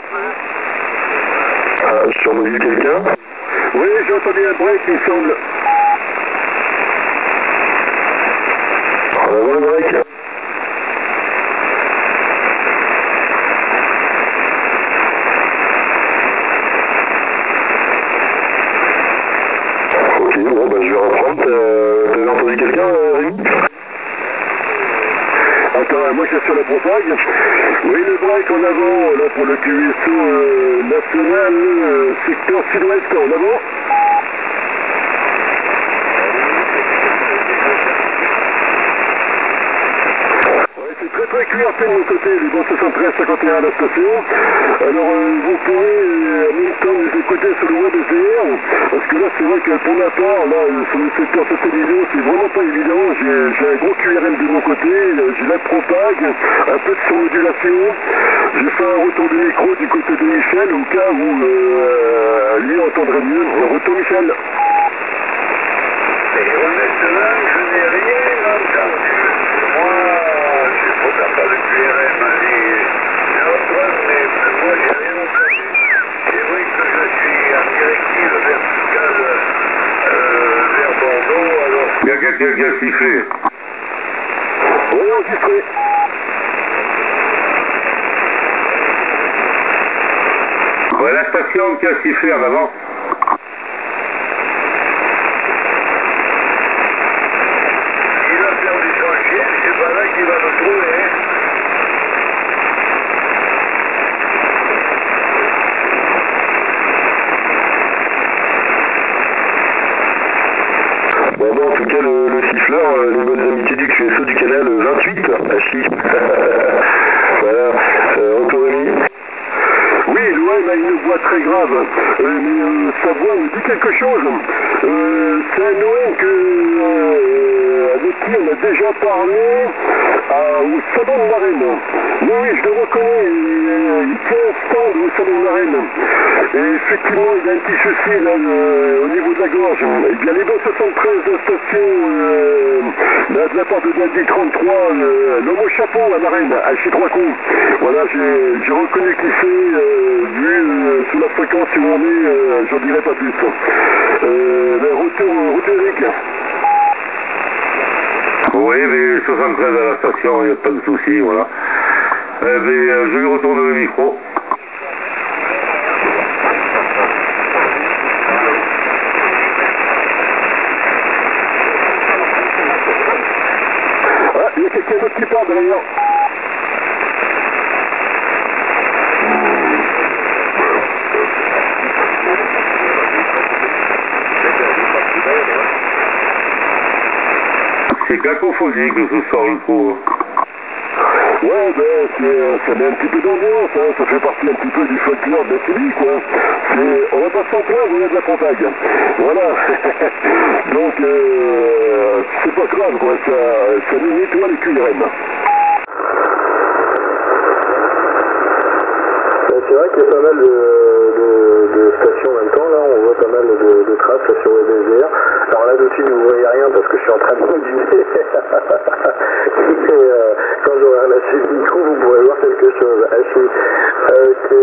Ah, je suis en mobile quelqu'un. Oui, j'ai entendu un break, il me semble. On va voir le break. Ok, bon, bah je vais reprendre. T'avais entendu quelqu'un, euh, Rémi? Attends, moi je suis sur la propague. Oui, le break en avant, là pour le Q S O euh, national, euh, secteur sud-ouest, en avant. C'est très très Q R P de mon côté, les bons soixante-treize cinquante et un à la station. Alors euh, vous pourrez euh, en même temps les écouter sur le web S D R, parce que là c'est vrai que pour ma part, là sur le secteur satellite, c'est vraiment pas évident. J'ai un gros Q R M de mon côté, j'ai la propague, un peu de surmodulation. J'ai fait un retour de micro du côté de Michel, au cas où euh, lui entendrait mieux. Retour Michel. Et honnêtement, je n'ai rien entendu. Moi, je ne pas de Q R M, les Antoine, mais moi, j'ai rien entendu. C'est vrai que je suis en directive verticale euh, vers Bordeaux, alors... Il y a quelqu'un qui a sifflé. Oui, enregistré. Ouais, la station qui a sifflé en avant. Il a perdu son chien, c'est pas là qu'il va le trouver, hein. Bon, bon, en tout cas, le, le siffleur, euh, les bonnes amitiés du Q S O du canal vingt-huit, à Chi. Voilà, euh, Anthony. Oui, l'O M a une voix très grave, euh, mais euh, sa voix me dit quelque chose. Euh, c'est un O M que, euh, avec qui on a déjà parlé à, au Salon de Marine. Oui, oui, je le reconnais, il, il tient un stand au Salon de Marine. Et effectivement, il y a un petit souci là, le, au niveau de la gorge. Eh bien, les deux soixante-treize stations euh, là, de la part de Daddy trente-trois, euh, l'homme au chapeau à Marine, à Chitroicou. Voilà, j'ai reconnu qui c'est, euh, vu euh, sous la fréquence où on est, euh, j'en dirai pas plus. Euh, le retour, retour Eric. Oui, mais soixante-treize à la station, il n'y a pas de souci, voilà. Euh, mais, euh, je lui retourne le micro. Ah, il y a quelqu'un d'autre qui parle derrière. C'est cacophonique ce soir, je trouve. Ouais, ben, ça met un petit peu d'ambiance, hein, ça fait partie un petit peu du folklore de la T V, quoi. On va pas s'en plaindre, on a de la contact. Voilà. Donc, euh, c'est pas grave, quoi, ça, ça nous nettoie les Q R M. C'est vrai qu'il y a pas mal de, de, de stations en même temps, là, on voit pas mal de, de traces sur le D S D R. Alors là, dessus, vous ne voyez rien parce que je suis en train de modiner. Et euh, quand j'aurai relâché le micro, vous pourrez voir quelque chose. Ah, je suis... Ok.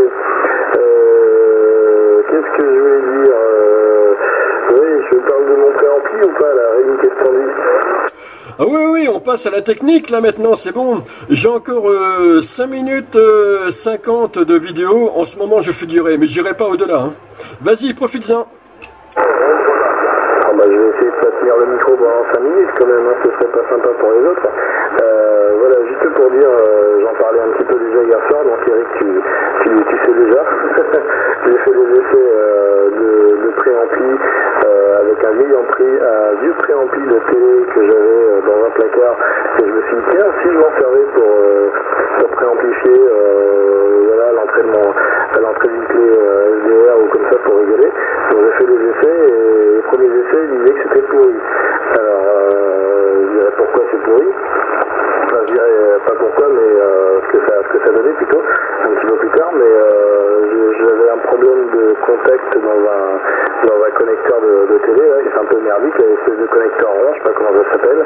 Euh, Qu'est-ce que je voulais dire euh, Oui, je parle de mon préampli ou pas, la Rémi Castandi? Ah oui, oui, on passe à la technique là maintenant, c'est bon. J'ai encore euh, cinq minutes euh, cinquante de vidéo. En ce moment, je fais durer, mais j'irai pas au-delà. Hein. Vas-y, profites-en. Ah bah, je vais essayer de pas tenir le micro pendant cinq minutes quand même, hein, ce serait pas sympa pour les autres. Euh, voilà, juste pour dire, euh, j'en parlais un petit peu déjà hier soir, donc Eric, tu, tu, tu sais déjà. J'ai fait des essais euh, de, de préampli euh, avec un vieil ampli, un vieux préampli de télé que j'avais euh, dans un placard, et je me suis dit, tiens, si je m'en servais pour, euh, pour préamplifier euh, voilà, l'entrée de mon à l'entrée d'une clé euh, S D R ou comme ça pour rigoler. Donc j'ai fait des essais et les premiers essais ils disaient que c'était pourri. Alors euh, je dirais pourquoi c'est pourri. Enfin je dirais pas pourquoi mais euh, ce, que ça, ce que ça donnait plutôt un petit peu plus tard, mais euh, j'avais un problème de contact dans un dans un connecteur de, de télé, là, c'est un peu merdique, il y a une espèce de connecteur rond, je sais pas comment ça s'appelle.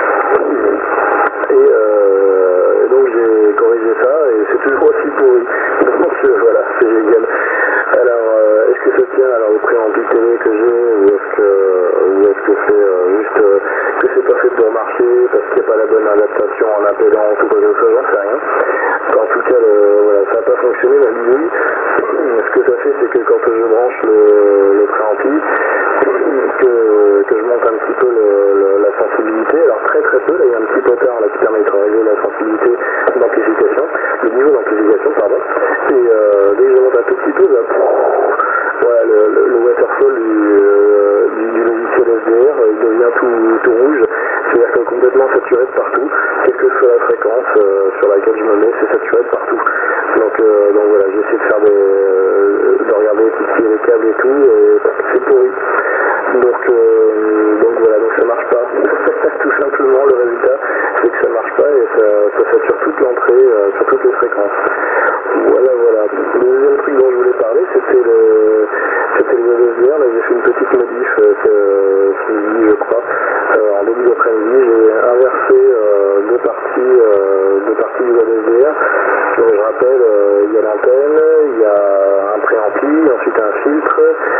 Et euh, donc j'ai corrigé ça et c'est toujours aussi pourri. Donc voilà, c'est génial. Alors, euh, est-ce que ça tient alors au préampli télé que j'ai ou est-ce que ou est-ce que c'est euh, juste euh, que c'est pas fait pour marcher parce qu'il n'y a pas la bonne adaptation en impédance ou quoi que ce soit, j'en sais rien. En tout cas, le, voilà, ça n'a pas fonctionné la bidouille. Ce que ça fait, c'est que quand je branche le, le préampli, que, que je monte un petit peu le, le, la sensibilité, alors très très peu, là il y a un petit potard là qui permet de régler la sensibilité d'amplification, le niveau d'amplification, pardon, et euh, dès que je monte un tout petit peu, bah, voilà, le, le, le waterfall du, euh, du, du logiciel S D R, il devient tout, tout rouge, c'est-à-dire que complètement saturé de partout, quelle que soit la fréquence euh, sur laquelle je me mets, c'est saturé de partout. Donc, euh, donc voilà, j'essaie de faire des, euh, de regarder, titiller les câbles et tout, et c'est pourri. Donc, euh, donc voilà, donc ça marche pas. Tout simplement, le résultat, c'est que ça marche pas et ça, ça sature toute l'entrée, euh, sur toutes les fréquences. Voilà, voilà. Le deuxième truc dont je voulais parler, c'était le, c'était le S D R. Là, j'ai fait une petite modif euh, ce midi, je crois. Euh, en début d'après-midi, j'ai inversé euh, deux parties, euh, deux parties du S D R. Donc, je rappelle, euh, il y a l'antenne, il y a un préampli, ensuite un filtre.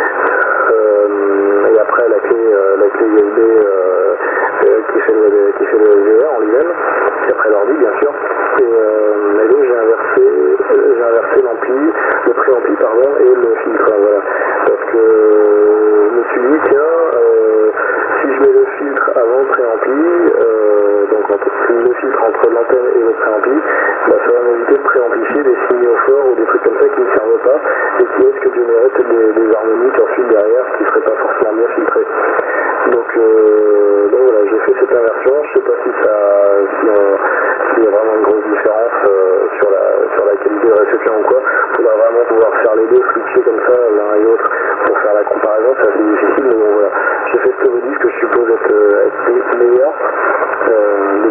Euh, et après la clé, euh, la clé U S B euh, euh, qui, fait le, qui fait le S D R en lui-même, et après l'ordi bien sûr. Et, euh, et donc j'ai inversé, j'ai inversé l'ampli, le préampli pardon, et le filtre, voilà. Parce que je me suis dit tiens, euh, si je mets le filtre avant le préampli, euh, donc entre, le filtre entre l'antenne et le préampli, bah, ça va m'éviter de préamplifier des signaux forts ou des trucs comme ça qui ne servent pas et qui risquent de générer des, des harmoniques ensuite derrière qui ne seraient pas forcément bien filtrées. Donc, euh, donc voilà, j'ai fait cette inversion. Je ne sais pas si ça, si on, s'il y a vraiment une grosse différence euh, sur la sur la qualité de réception ou quoi. Il faudra vraiment pouvoir faire les deux, switcher comme ça l'un et l'autre pour faire la comparaison. C'est assez difficile, mais bon voilà. J'ai fait cette modif que je suppose être, être meilleur. Euh,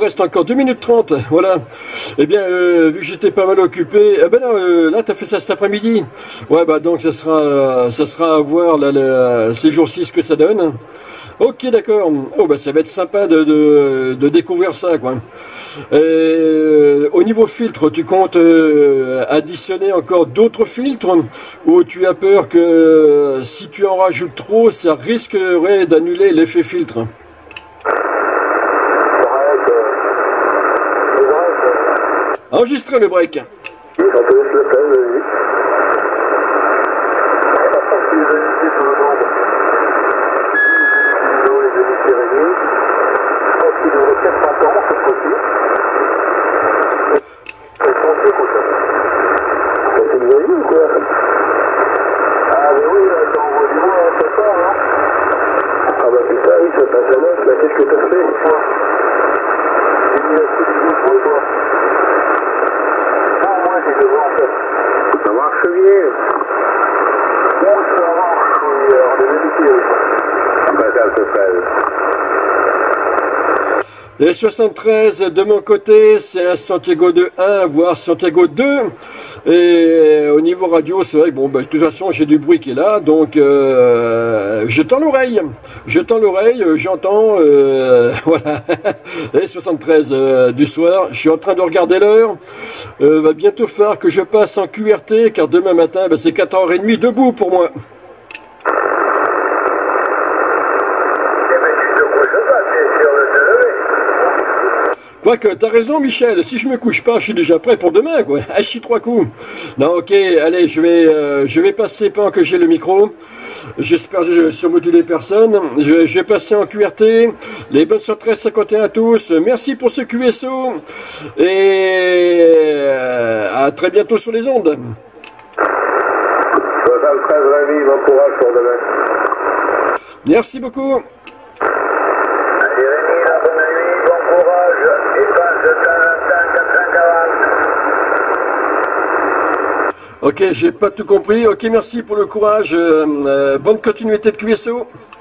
reste encore deux minutes trente, voilà. Eh bien, euh, vu que j'étais pas mal occupé, eh ben non, euh, là, t'as fait ça cet après-midi. Ouais, bah donc, ça sera, ça sera à voir, là, là, ces jours-ci, ce que ça donne. Ok, d'accord. Oh, bah ça va être sympa de, de, de découvrir ça, quoi. Euh, au niveau filtre, tu comptes euh, additionner encore d'autres filtres ou tu as peur que euh, si tu en rajoutes trop, ça risquerait d'annuler l'effet filtre? Enregistrez le break. Et soixante-treize de mon côté, c'est un Santiago deux un, voire Santiago deux. Et au niveau radio, c'est vrai que bon, bah, de toute façon, j'ai du bruit qui est là, donc euh, je tends l'oreille. Je tends l'oreille, euh, j'entends, euh, voilà. Et soixante-treize euh, du soir, je suis en train de regarder l'heure. Euh, va bientôt falloir que je passe en Q R T, car demain matin, bah, c'est quatre heures trente debout pour moi. Quoique, t'as raison, Michel, si je me couche pas, je suis déjà prêt pour demain, quoi. Hachi trois coups. Non, ok, allez, je vais, euh, je vais passer pendant que j'ai le micro. J'espère que je vais surmoduler personne. Je, je vais passer en Q R T. Les bonnes soixante-treize cinquante et un à tous. Merci pour ce Q S O. Et euh, à très bientôt sur les ondes. soixante-treize Rémi, bon courage pour demain. Merci beaucoup. Ok, j'ai pas tout compris. Ok, merci pour le courage. Euh, euh, bonne continuité de Q S O.